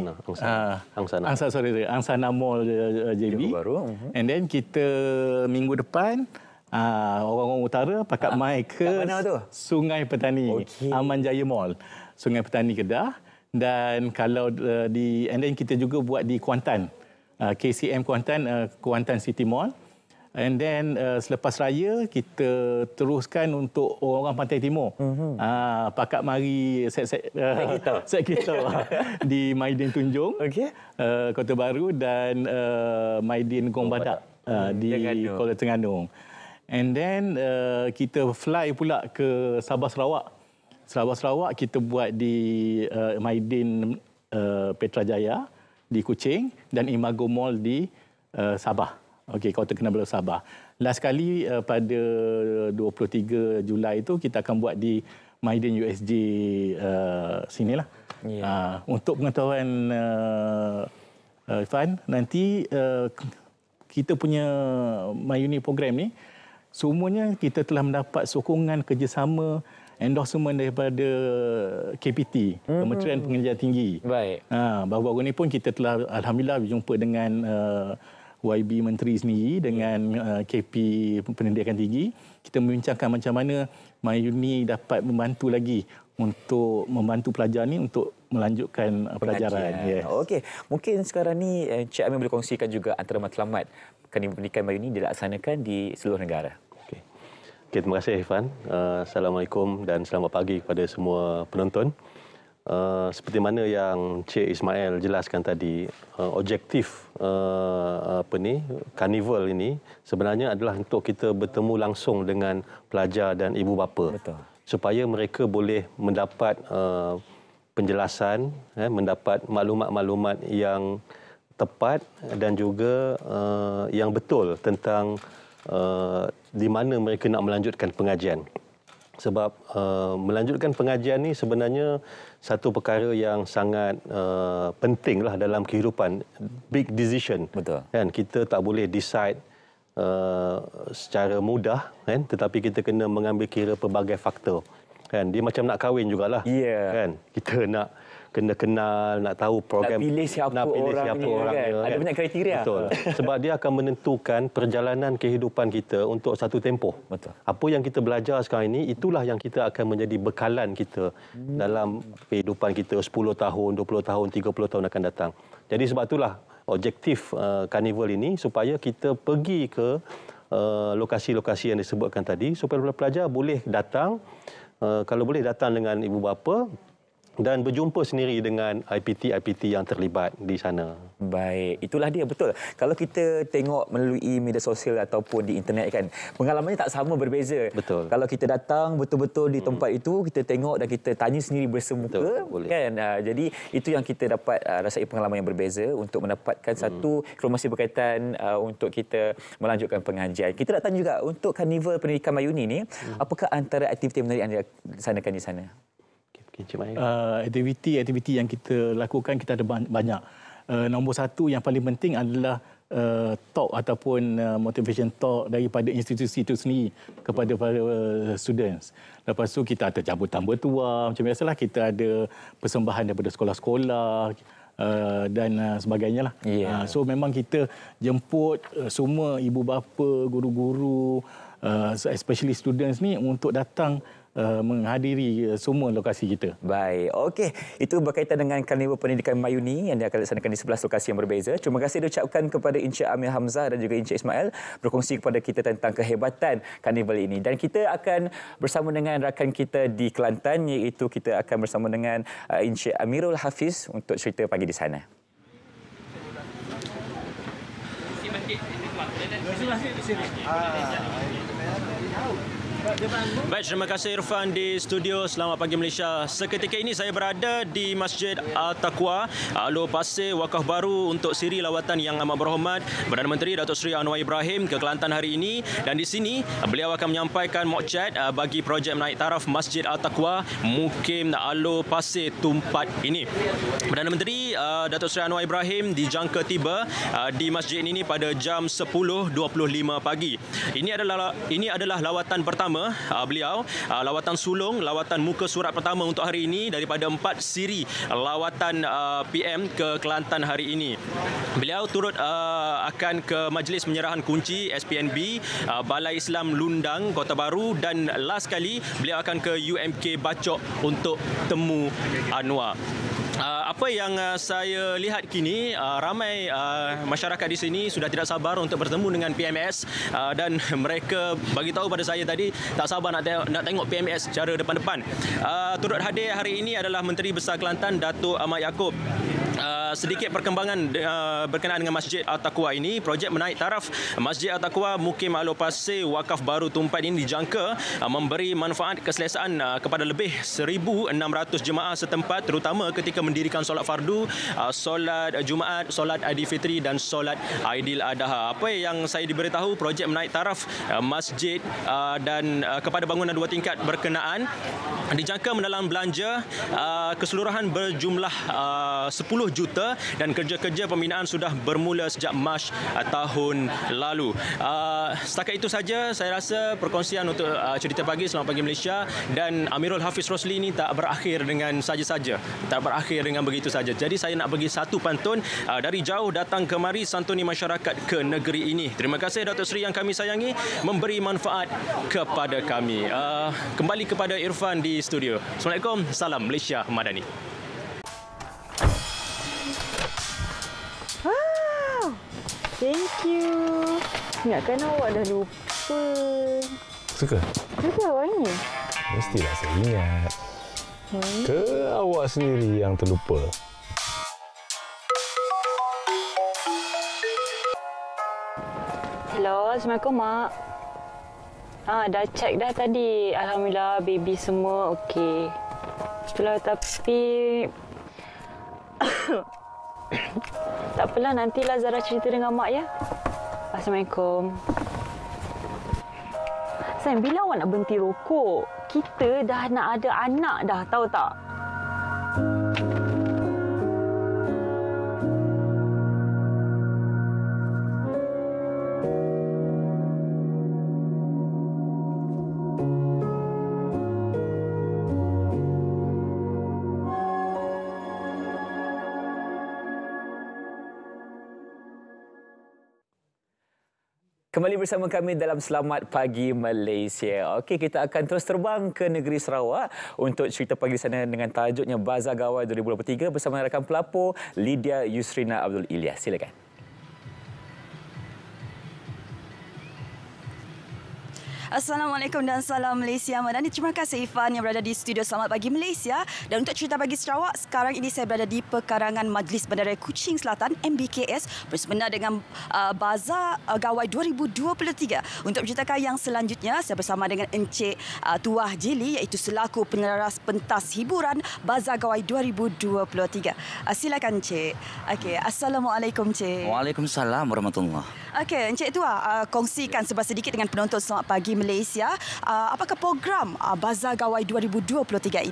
Angsana Mall JB. Johor Bahru. And then kita minggu depan orang-orang utara pakat mai ke Sungai Petani, Aman Jaya Mall, Sungai Petani Kedah. Dan kalau and then kita juga buat di Kuantan, KCM Kuantan, Kuantan City Mall. And then selepas raya kita teruskan untuk orang Pantai Timur. Pakat mari set kita di Maidin Tunjung, Kota Baru dan Maidin Gong Badak di Kuala Terengganu. And then kita fly pula ke Sabah Sarawak. Sabah Sarawak kita buat di Maidin Petrajaya di Kuching dan Imago Mall di Sabah. Okey, Kota Kinabalu Sabah. Last kali pada 23 Julai itu kita akan buat di Maidin USJ sinilah. Untuk pengetahuan Irfan, nanti kita punya Mayuni program ni semuanya kita telah mendapat sokongan kerjasama endorsement daripada KPT, Kementerian Pengajian Tinggi. Baik. Baru-baru ni pun kita telah alhamdulillah berjumpa dengan YB Menteri sendiri dengan KP Pendidikan Tinggi. Kita membincangkan macam mana Mayuni dapat membantu lagi untuk membantu pelajar ni untuk melanjutkan pelajaran. Okey, mungkin sekarang ni Encik Amir boleh kongsikan juga antara matlamat Karnival Pendidikan Mayuni dilaksanakan di seluruh negara. Okay, terima kasih Irfan. Assalamualaikum dan selamat pagi kepada semua penonton. Seperti mana yang Cik Ismail jelaskan tadi, objektif Karnival ini sebenarnya adalah untuk kita bertemu langsung dengan pelajar dan ibu bapa. Betul. Supaya mereka boleh mendapat penjelasan, mendapat maklumat-maklumat yang tepat dan juga yang betul tentang di mana mereka nak melanjutkan pengajian. Sebab melanjutkan pengajian ni sebenarnya satu perkara yang sangat pentinglah dalam kehidupan. Big decision. Betul. Kan, kita tak boleh decide secara mudah, kan, tetapi kita kena mengambil kira pelbagai faktor. Kan, dia macam nak kahwin jugalah. Kan, kita kena kenal, nak tahu program, nak pilih siapa orangnya. Kan? Ada banyak kriteria. Betul. Sebab dia akan menentukan perjalanan kehidupan kita untuk satu tempoh. Betul. Apa yang kita belajar sekarang ini, itulah yang kita akan menjadi bekalan kita dalam kehidupan kita 10 tahun, 20 tahun, 30 tahun akan datang. Jadi sebab itulah objektif Karnival ini supaya kita pergi ke lokasi-lokasi yang disebutkan tadi supaya pelajar boleh datang, kalau boleh datang dengan ibu bapa dan berjumpa sendiri dengan IPT yang terlibat di sana. Baik, itulah dia, betul. Kalau kita tengok melalui media sosial ataupun di internet kan, pengalamannya tak sama, berbeza. Betul. Kalau kita datang betul-betul di tempat itu, kita tengok dan kita tanya sendiri bersemuka, kan. Jadi itu yang kita dapat rasai pengalaman yang berbeza untuk mendapatkan satu informasi berkaitan untuk kita melanjutkan pengajian. Kita nak tanya juga untuk Karnival Pendidikan Mayuni ni, apakah antara aktiviti yang menarik anda laksanakan di sana? Aktiviti yang kita lakukan kita ada banyak. Nombor satu yang paling penting adalah talk ataupun motivation talk daripada institusi itu sendiri kepada para students. Lepas tu kita ada cabutan bertuah, macam biasalah kita ada persembahan daripada sekolah-sekolah dan sebagainya lah. So memang kita jemput semua ibu bapa, guru-guru, especially students ni untuk datang menghadiri semua lokasi kita. Baik, okey. Itu berkaitan dengan Karnival Pendidikan Mayuni yang dilaksanakan di 11 lokasi yang berbeza. Terima kasih diucapkan kepada Encik Amir Hamzah dan juga Encik Ismail berkongsi kepada kita tentang kehebatan Karnival ini. Dan kita akan bersama dengan rakan kita di Kelantan, iaitu kita akan bersama dengan Encik Amirul Hafiz untuk cerita pagi di sana. Baik, terima kasih Irfan di studio. Selamat pagi Malaysia. Seketika ini saya berada di Masjid Al-Taqwa, Alor Pasir, Wakaf Baru untuk siri lawatan Yang Amat Berhormat Perdana Menteri Datuk Seri Anwar Ibrahim ke Kelantan hari ini. Dan di sini beliau akan menyampaikan mukjizat bagi projek menaik taraf Masjid Al-Taqwa Mukim Alor Pasir Tumpat ini. Perdana Menteri Datuk Seri Anwar Ibrahim dijangka tiba di masjid ini pada jam 10.25 pagi. Ini adalah lawatan pertama beliau, lawatan sulung, lawatan muka surat pertama untuk hari ini daripada 4 siri lawatan PM ke Kelantan hari ini. Beliau turut akan ke majlis penyerahan kunci SPNB Balai Islam Lundang Kota Baru, dan last kali beliau akan ke UMK Bacok untuk temu Anwar. Apa yang saya lihat kini, ramai masyarakat di sini sudah tidak sabar untuk bertemu dengan PMS, dan mereka bagi tahu pada saya tadi tak sabar nak tengok PMS secara depan-depan. Turut hadir hari ini adalah Menteri Besar Kelantan Datuk Ahmad Yaakob. Sedikit perkembangan berkenaan dengan Masjid Al-Taqwa ini. Projek menaik taraf Masjid Al-Taqwa Mukim Alor Pasir Wakaf Baru Tumpat ini dijangka memberi manfaat keselesaan kepada lebih 1,600 jemaah setempat, terutama ketika mendirikan solat fardu, solat Jumaat, solat Aidilfitri dan solat Aidiladha. Apa yang saya diberitahu, projek menaik taraf masjid dan kepada bangunan 2 tingkat berkenaan dijangka menelan belanja keseluruhan berjumlah 10 juta dan kerja-kerja pembinaan sudah bermula sejak Mac tahun lalu. Setakat itu saja saya rasa perkongsian untuk cerita pagi Selamat Pagi Malaysia, dan Amirul Hafiz Rosli ini tak berakhir dengan saja-saja, tak berakhir dengan begitu saja. Jadi saya nak bagi satu pantun dari jauh datang kemari santuni masyarakat ke negeri ini. Terima kasih Datuk Seri yang kami sayangi memberi manfaat kepada kami. Kembali kepada Irfan di studio. Assalamualaikum, salam Malaysia Madani. Wow, thank you. Ingatkan awak dah lupa. Suka? Suka awaknya? Mestilah saya ingat. Ke awak sendiri yang terlupa? Hello, Assalamualaikum Mak. Dah check dah tadi. Alhamdulillah baby semua okey. Itulah, tapi tak apalah, nantilah Zara cerita dengan Mak ya. Assalamualaikum. Sayang, bila awak nak berhenti rokok? Kita dah nak ada anak dah, tahu tak? Kembali bersama kami dalam Selamat Pagi Malaysia. Okey, kita akan terus terbang ke negeri Sarawak untuk cerita pagi di sana dengan tajuknya Bazar Gawai 2023 bersama rakan pelapor Lydia Yusrina Abdul Ilyas. Silakan. Assalamualaikum dan salam Malaysia Madani. Terima kasih Ifan yang berada di studio Selamat Pagi Malaysia. Dan untuk cerita pagi Sarawak, sekarang ini saya berada di Pekarangan Majlis Bandaraya Kuching Selatan MBKS bersempena dengan Bazar Gawai 2023. Untuk menceritakan yang selanjutnya, saya bersama dengan Encik Tuah Jili, iaitu selaku penyeras pentas hiburan Bazar Gawai 2023. Silakan Encik. Okey, Assalamualaikum Encik. Waalaikumsalam warahmatullahi. Okey, Encik Tuah, kongsikan sedikit dengan penonton Selamat Pagi Malaysia. Apakah program Bazar Gawai 2023 ini?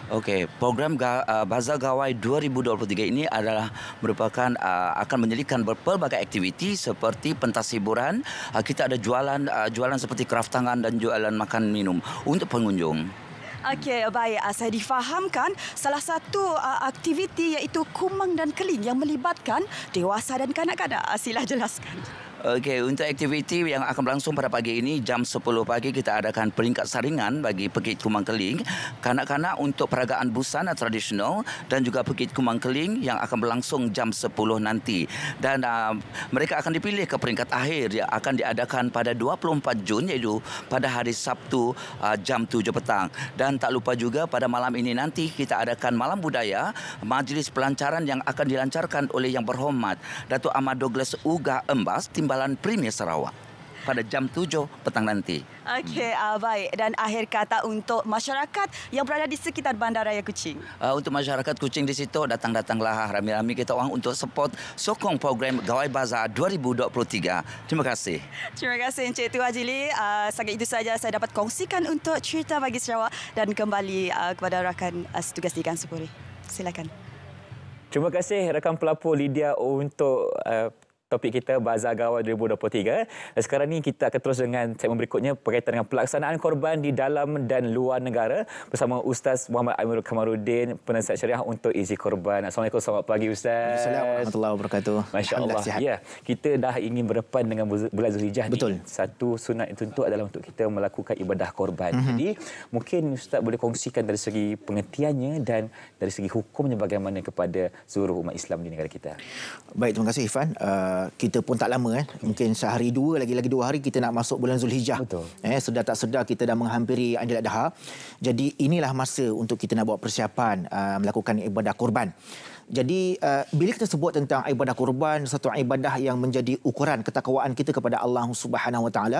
Okey, program Bazar Gawai 2023 ini adalah merupakan akan menyediakan berpelbagai aktiviti seperti pentas hiburan. Kita ada jualan seperti kraft tangan dan jualan makan minum untuk pengunjung. Okey, baik. Saya difahamkan salah satu aktiviti iaitu kumang dan keling yang melibatkan dewasa dan kanak-kanak. Sila jelaskan. Okey, untuk aktiviti yang akan berlangsung pada pagi ini, jam 10 pagi kita adakan peringkat saringan bagi Pekik Kumang Keling. Kanak-kanak untuk peragaan busana tradisional dan juga Pekik Kumang Keling yang akan berlangsung jam 10 nanti. Dan mereka akan dipilih ke peringkat akhir yang akan diadakan pada 24 Jun iaitu pada hari Sabtu jam 7 petang. Dan tak lupa juga pada malam ini nanti kita adakan Malam Budaya, majlis pelancaran yang akan dilancarkan oleh Yang Berhormat Datuk Ahmad Douglas Uga Embas, Timbalan Premier Sarawak pada jam 7 petang nanti. Okey, baik. Dan akhir kata untuk masyarakat yang berada di sekitar Bandaraya Kuching. Untuk masyarakat Kuching di situ, datanglah ramai-ramai kita orang untuk sokong program Gawai Bazar 2023. Terima kasih. Terima kasih Encik Tua Jili. Sangat itu saja saya dapat kongsikan untuk Cerita Pagi Sarawak dan kembali kepada rakan tugas di Ikan Sepuri. Silakan. Terima kasih rakan pelapor Lydia untuk topik kita Bazar Gawai 2023. Dan sekarang ni kita akan terus dengan segmen berikutnya berkaitan dengan pelaksanaan korban di dalam dan luar negara bersama Ustaz Muhammad Amirul Kamaruddin, penasihat syariah untuk izi korban. Assalamualaikum, selamat pagi Ustaz. Assalamualaikum warahmatullahi wabarakatuh. Masya-Allah. Ya, kita dah ingin berdepan dengan bulan Zulhijjah ni. Satu sunat yang tentu adalah untuk kita melakukan ibadah korban. Jadi, mungkin Ustaz boleh kongsikan dari segi pengertiannya dan dari segi hukumnya bagaimana kepada seluruh umat Islam di negara kita. Baik, terima kasih Ifan. Kita pun tak lama mungkin sehari dua lagi 2 hari kita nak masuk bulan Zulhijjah. Sedar tak sedar kita dah menghampiri Aidil Adha. Jadi inilah masa untuk kita nak buat persiapan melakukan ibadah korban. Jadi bila kita sebut tentang ibadah korban, satu ibadah yang menjadi ukuran ketakwaan kita kepada Allah Subhanahu Wa Taala,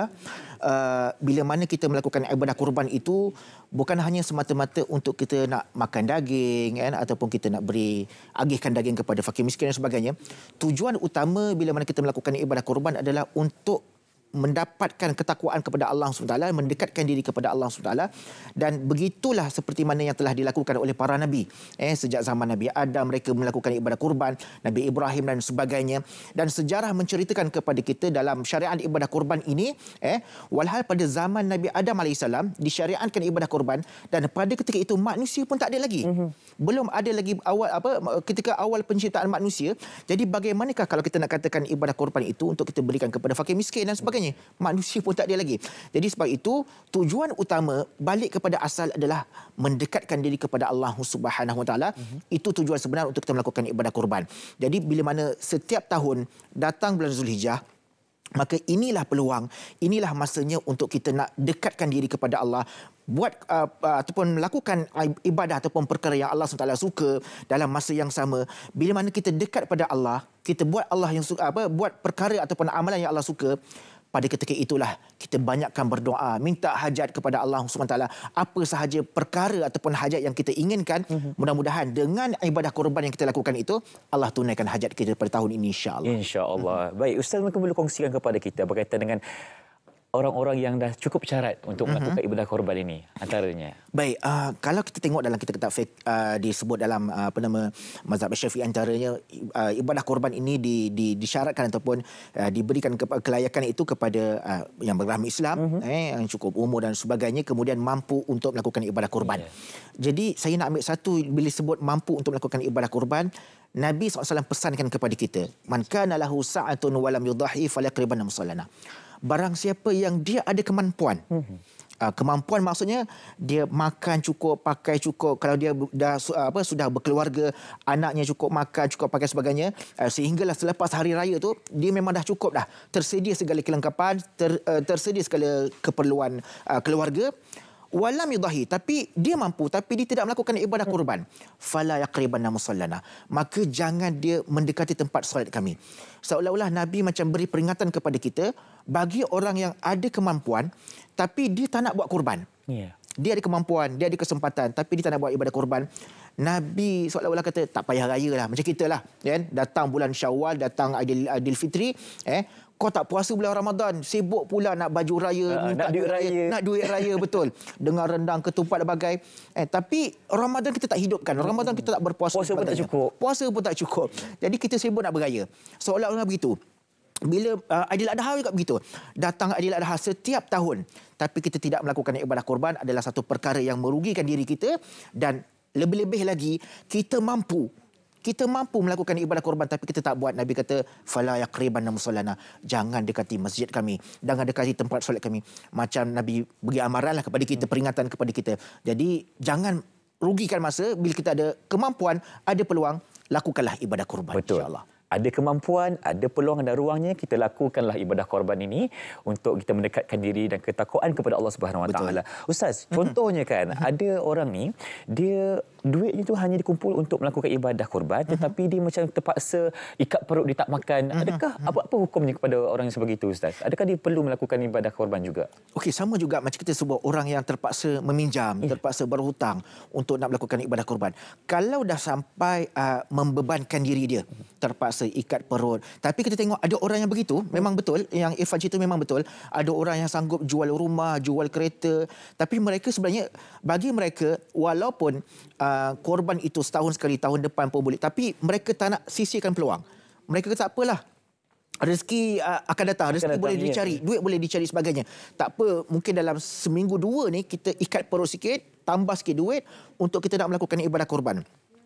bila mana kita melakukan ibadah korban itu bukan hanya semata-mata untuk kita nak makan daging ataupun kita nak agihkan daging kepada fakir miskin dan sebagainya. Tujuan utama bila mana kita melakukan ibadah korban adalah untuk mendapatkan ketakwaan kepada Allah SWT, mendekatkan diri kepada Allah SWT, dan begitulah seperti mana yang telah dilakukan oleh para Nabi. Sejak zaman Nabi Adam mereka melakukan ibadah kurban, Nabi Ibrahim dan sebagainya. Dan sejarah menceritakan kepada kita dalam syariat ibadah kurban ini, walhal pada zaman Nabi Adam AS disyariatkan ibadah kurban, dan pada ketika itu manusia pun tak ada lagi. Belum ada lagi ketika awal penciptaan manusia. Jadi bagaimanakah kalau kita nak katakan ibadah kurban itu untuk kita berikan kepada fakir miskin dan sebagainya? Manusia pun tak ada lagi. Jadi sebab itu tujuan utama balik kepada asal adalah mendekatkan diri kepada Allah Subhanahu Wa Taala. Itu tujuan sebenar untuk kita melakukan ibadah kurban. Jadi bila mana setiap tahun datang bulan Zulhijjah, maka inilah peluang, inilah masanya untuk kita nak dekatkan diri kepada Allah, buat ataupun melakukan ibadah ataupun perkara yang Allah SWT suka dalam masa yang sama. Bila mana kita dekat pada Allah, kita buat Allah yang suka, buat perkara ataupun amalan yang Allah suka, pada ketika itulah kita banyakkan berdoa, minta hajat kepada Allah SWT. Apa sahaja perkara ataupun hajat yang kita inginkan, mudah-mudahan dengan ibadah korban yang kita lakukan itu, Allah tunaikan hajat kita pada tahun ini, insya-Allah. Insya-Allah. Baik, Ustaz mungkin boleh kongsikan kepada kita berkaitan dengan orang-orang yang dah cukup syarat untuk melakukan ibadah korban ini, antaranya. Baik, kalau kita tengok dalam kitab fiqh disebut dalam mazhab Syafi'i, antaranya ibadah korban ini disyaratkan ataupun diberikan kelayakan itu kepada yang beragama Islam, yang cukup umur dan sebagainya, kemudian mampu untuk melakukan ibadah korban. Jadi saya nak ambil satu, bila sebut mampu untuk melakukan ibadah korban, Nabi SAW pesankan kepada kita, man kana lahu sa'atun wa lam yudahi falyaqribanna musallana. Barang siapa yang dia ada kemampuan, kemampuan maksudnya dia makan cukup, pakai cukup, kalau dia dah sudah berkeluarga, anaknya cukup makan, cukup pakai sebagainya, sehinggalah selepas hari raya tu dia memang dah cukup dah, tersedia segala kelengkapan, tersedia segala keperluan keluarga. Walam yudahi, tapi dia mampu tapi dia tidak melakukan ibadah kurban, fala yaqribanna musallana, maka jangan dia mendekati tempat solat kami. Seolah-olah Nabi macam beri peringatan kepada kita, bagi orang yang ada kemampuan tapi dia tak nak buat kurban, dia ada kemampuan, dia ada kesempatan tapi dia tak nak buat ibadah korban. Nabi seolah-olah kata tak payah raya lah, macam kita lah kan, datang bulan Syawal, datang Aidilfitri, kau tak puasa bulan Ramadan, sibuk pula nak baju raya, minta duit raya, nak duit raya betul, dengan rendang, ketupat dan bagai. Tapi Ramadan kita tak hidupkan, Ramadan kita tak berpuasa, puasa pun tak cukup, puasa pun tak cukup. Jadi kita sibuk nak beraya, seolah-olah begitu. Bila Aidil Adha juga begitu. Datang Aidil Adha setiap tahun, tapi kita tidak melakukan ibadah korban adalah satu perkara yang merugikan diri kita. Dan lebih-lebih lagi, kita mampu melakukan ibadah korban tapi kita tak buat. Nabi kata, fala yaqribanna musallana, jangan dekati masjid kami, jangan dekati tempat solat kami. Macam Nabi bagi amaranlah kepada kita, peringatan kepada kita. Jadi jangan rugikan masa. Bila kita ada kemampuan, ada peluang, lakukanlah ibadah korban, insya-Allah. Ada kemampuan, ada peluang dan ruangnya, kita lakukanlah ibadah korban ini untuk kita mendekatkan diri dan ketakwaan kepada Allah Subhanahu Wa Taala. Ustaz, contohnya kan, ada orang ni dia duitnya tu hanya dikumpul untuk melakukan ibadah korban, tetapi dia macam terpaksa ikat perut, dia tak makan. Adakah apa hukumnya kepada orang yang sebegitu, Ustaz? Adakah dia perlu melakukan ibadah korban juga? Okey, sama juga macam kita sebut orang yang terpaksa meminjam, terpaksa berhutang untuk nak melakukan ibadah korban. Kalau dah sampai membebankan diri dia, terpaksa ikat perut. Tapi kita tengok ada orang yang begitu, memang betul, yang Irfan cerita memang betul. Ada orang yang sanggup jual rumah, jual kereta, tapi mereka sebenarnya, bagi mereka, walaupun korban itu setahun sekali, tahun depan pun boleh, tapi mereka tak nak sisihkan peluang. Mereka kata tak apalah, rezeki akan datang, rezeki boleh dicari, duit boleh dicari sebagainya. Tak apa, mungkin dalam seminggu dua ni kita ikat perut sikit, tambah sikit duit untuk kita nak melakukan ibadah korban.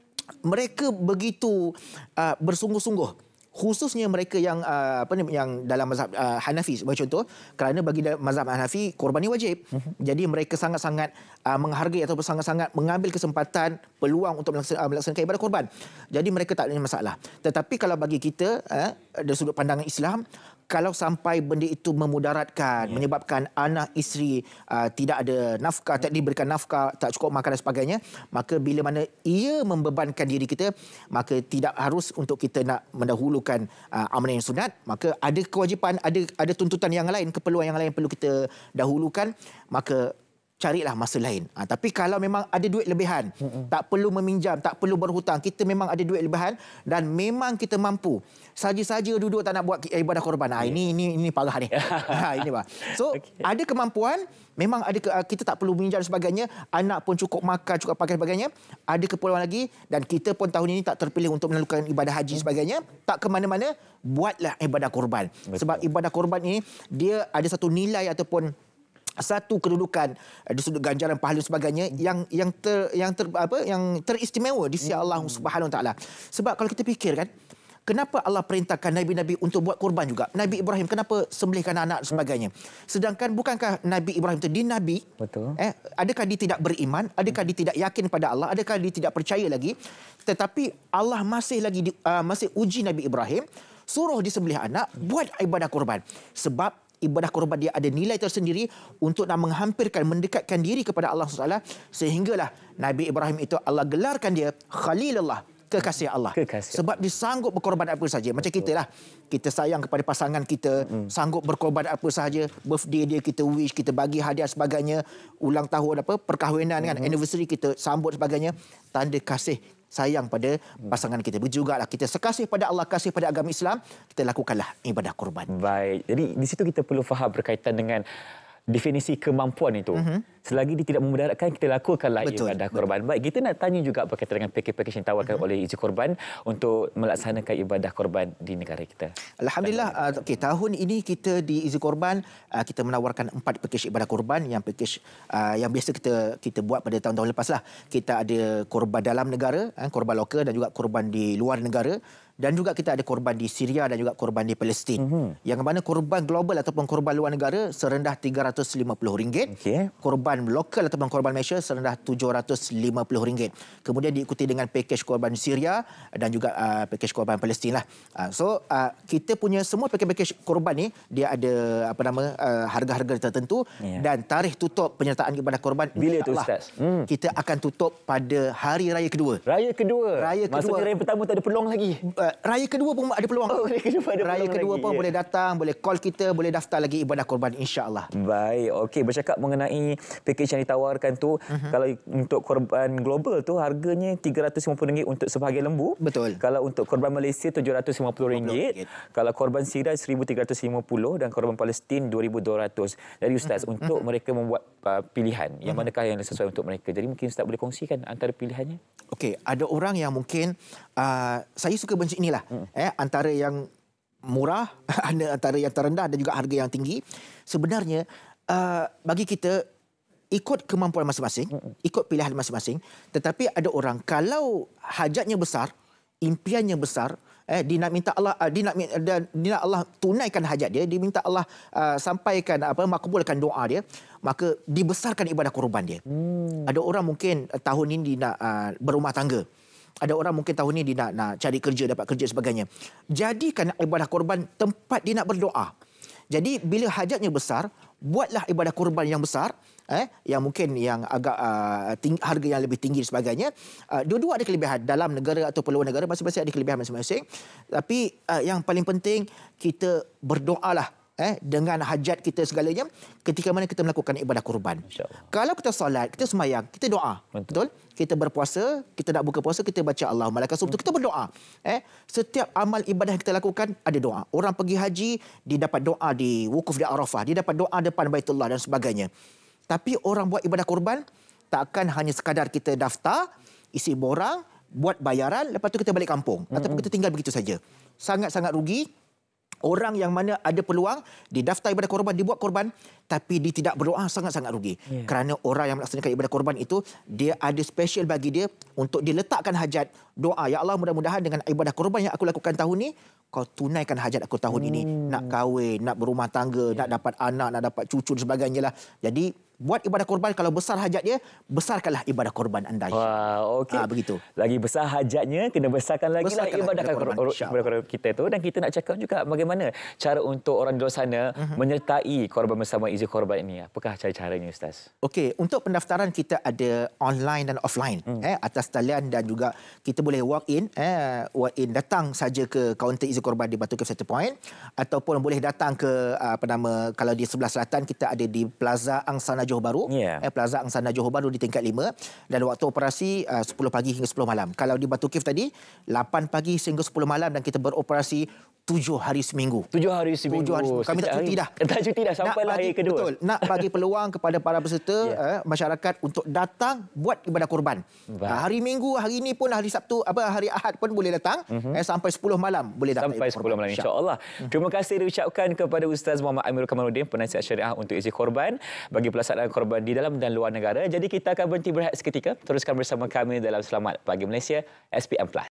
Mereka begitu bersungguh-sungguh, khususnya mereka yang yang dalam mazhab Hanafi sebagai contoh, kerana bagi mazhab Hanafi korban ni wajib. Jadi mereka sangat-sangat menghargai ataupun sangat-sangat mengambil kesempatan, peluang untuk melaksanakan ibadah korban. Jadi mereka tak ada masalah. Tetapi kalau bagi kita dari sudut pandangan Islam, kalau sampai benda itu memudaratkan, menyebabkan anak isteri tidak ada nafkah, tak diberikan nafkah, tak cukup makan dan sebagainya, maka bila mana ia membebankan diri kita, maka tidak harus untuk kita nak mendahulukan amalan yang sunat. Maka ada kewajipan, ada tuntutan yang lain, keperluan yang lain perlu kita dahulukan, maka carilah masa lain. Tapi kalau memang ada duit lebihan, tak perlu meminjam, tak perlu berhutang, kita memang ada duit lebihan dan memang kita mampu, saja-saja duduk tak nak buat ibadah korban. Ini parah ni. Ini bah. So, ada kemampuan, memang ada kita tak perlu meminjam sebagainya, anak pun cukup makan, cukup pakai sebagainya, ada keperluan lagi, dan kita pun tahun ini tak terpilih untuk melakukan ibadah haji sebagainya, tak ke mana-mana, buatlah ibadah korban. Sebab ibadah korban ini dia ada satu nilai ataupun satu kedudukan di sudut ganjaran pahala sebagainya yang teristimewa di sisi Allah Subhanahu Wa Taala. Sebab kalau kita fikir kan, kenapa Allah perintahkan nabi-nabi untuk buat korban juga? Nabi Ibrahim kenapa sembelihkan anak sebagainya? Sedangkan bukankah Nabi Ibrahim itu dia nabi? Betul. Adakah dia tidak beriman? Adakah dia tidak yakin pada Allah? Adakah dia tidak percaya lagi? Tetapi Allah masih uji Nabi Ibrahim, suruh disembelih anak, buat ibadah korban. Sebab ibadah korban dia ada nilai tersendiri untuk nak menghampirkan, mendekatkan diri kepada Allah SWT, sehinggalah Nabi Ibrahim itu Allah gelarkan dia Khalilullah, kekasih Allah. Sebab dia sanggup berkorban apa saja. Macam kita lah, kita sayang kepada pasangan kita, sanggup berkorban apa sahaja. Birthday dia kita wish, kita bagi hadiah sebagainya, ulang tahun perkahwinan kan, anniversary kita sambut sebagainya, tanda kasih sayang pada pasangan kita. Berjugalah kita sekasih pada Allah, kasih pada agama Islam, kita lakukanlah ibadah korban. Baik. Jadi di situ kita perlu faham berkaitan dengan definisi kemampuan itu. Selagi dia tidak memudaratkan, kita lakukanlah ibadah korban. Baik, kita nak tanya juga berkaitan dengan pakej-pakej yang ditawarkan oleh Easy Korban untuk melaksanakan ibadah korban di negara kita. Alhamdulillah, tahun ini kita di Easy Korban kita menawarkan 4 pakej ibadah korban. Yang pakej yang biasa kita buat pada tahun-tahun lepas lah. Kita ada korban dalam negara, korban lokal, dan juga korban di luar negara. Dan juga kita ada korban di Syria dan juga korban di Palestin. Yang mana korban global ataupun korban luar negara serendah RM350. Korban lokal ataupun korban Malaysia serendah RM750. Kemudian diikuti dengan pakej korban Syria dan juga pakej korban Palestin lah. So kita punya semua pakej-pakej korban ni dia ada harga-harga tertentu dan tarikh tutup penyertaan ibadah korban bila tu, Ustaz? Kita akan tutup pada hari raya kedua. Raya kedua. Maksudnya raya pertama tak ada peluang lagi. Raya kedua pun ada peluang. Raya kedua pun boleh datang, boleh call kita, boleh daftar lagi ibadah korban insya-Allah. Baik, okey, bercakap mengenai pakej yang ditawarkan tu, kalau untuk korban global tu harganya RM350 untuk sebahagian lembu. Betul. Kalau untuk korban Malaysia RM750. Kalau korban Syria RM1,350 dan korban Palestin RM2,200. Jadi Ustaz, untuk mereka membuat pilihan, yang manakah yang sesuai untuk mereka? Jadi mungkin Ustaz boleh kongsikan antara pilihannya? Okey, ada orang yang mungkin saya suka benci inilah, antara yang murah, antara yang terendah dan juga harga yang tinggi. Sebenarnya bagi kita ikut kemampuan masing-masing, ikut pilihan masing-masing. Tetapi ada orang kalau hajatnya besar, impiannya besar, dia nak minta Allah, dia nak Allah tunaikan hajat dia, dia minta Allah sampaikan makbulkan doa dia, maka dibesarkan ibadah korban dia. Ada orang mungkin tahun ini dia nak berumah tangga. Ada orang mungkin tahun ini dia nak cari kerja, dapat kerja sebagainya. Jadikan ibadah korban tempat dia nak berdoa. Jadi bila hajatnya besar, buatlah ibadah korban yang besar, yang mungkin yang agak harga yang lebih tinggi dan sebagainya. Dua-dua ada kelebihan dalam negara atau luar negara, masing-masing ada kelebihan masing-masing. Tapi yang paling penting kita berdoalah dengan hajat kita segalanya ketika mana kita melakukan ibadah korban. Kalau kita solat, kita sembahyang, kita doa. Betul? Kita berpuasa, kita nak buka puasa, kita baca Allahumma lakal sumtu, kita berdoa. Setiap amal ibadah yang kita lakukan ada doa. Orang pergi haji, dia dapat doa di wukuf di Arafah, dia dapat doa depan Baitullah dan sebagainya. Tapi orang buat ibadah korban takkan hanya sekadar kita daftar, isi borang, buat bayaran, lepas tu kita balik kampung ataupun kita tinggal begitu saja. Sangat-sangat rugi. Orang yang mana ada peluang, dia daftar ibadah korban, dibuat korban, tapi dia tidak berdoa, sangat-sangat rugi. Kerana orang yang melaksanakan ibadah korban itu, dia ada special bagi dia untuk diletakkan hajat doa. Ya Allah, mudah-mudahan dengan ibadah korban yang aku lakukan tahun ni, kau tunaikan hajat aku tahun ini. Nak kahwin, nak berumah tangga, nak dapat anak, nak dapat cucu dan sebagainya lah. Jadi, buat ibadah korban, kalau besar hajat dia, besarkanlah ibadah korban anda. Wah, okey. Begitu. Lagi besar hajatnya, kena besarkan lagi lah ibadah korban kita tu. Dan kita nak cakap juga bagaimana cara untuk orang di luar sana menyertai korban bersama Easy Korban ini. Apakah cara-caranya, Ustaz? Okey, untuk pendaftaran kita ada online dan offline. Atas talian dan juga kita boleh walk in datang saja ke kaunter Easy Korban di Batu Cafe Centrepoint, ataupun boleh datang ke kalau di sebelah selatan kita ada di Plaza Angsana Johor Bahru, Plaza Angsana Johor Bahru di tingkat 5, dan waktu operasi 10 pagi hingga 10 malam. Kalau di Batu Cave tadi 8 pagi hingga 10 malam, dan kita beroperasi 7 hari seminggu. 7 hari seminggu. Kami tak cuti dah. Tak cuti dah sampai hari kedua. Betul. Nak bagi peluang kepada para peserta masyarakat untuk datang buat ibadah korban. Hari Minggu, hari ini pun, hari Sabtu, hari Ahad pun boleh datang. Sampai 10 malam boleh datang. Sampai 10 malam, insya-Allah. Terima kasih diucapkan kepada Ustaz Muhammad Amirul Kamaluddin, penasihat syariah untuk Easy Korban bagi pelaksanaan korban di dalam dan luar negara. Jadi kita akan berhenti berehat seketika. Teruskan bersama kami dalam Selamat Pagi Malaysia SPM Plus.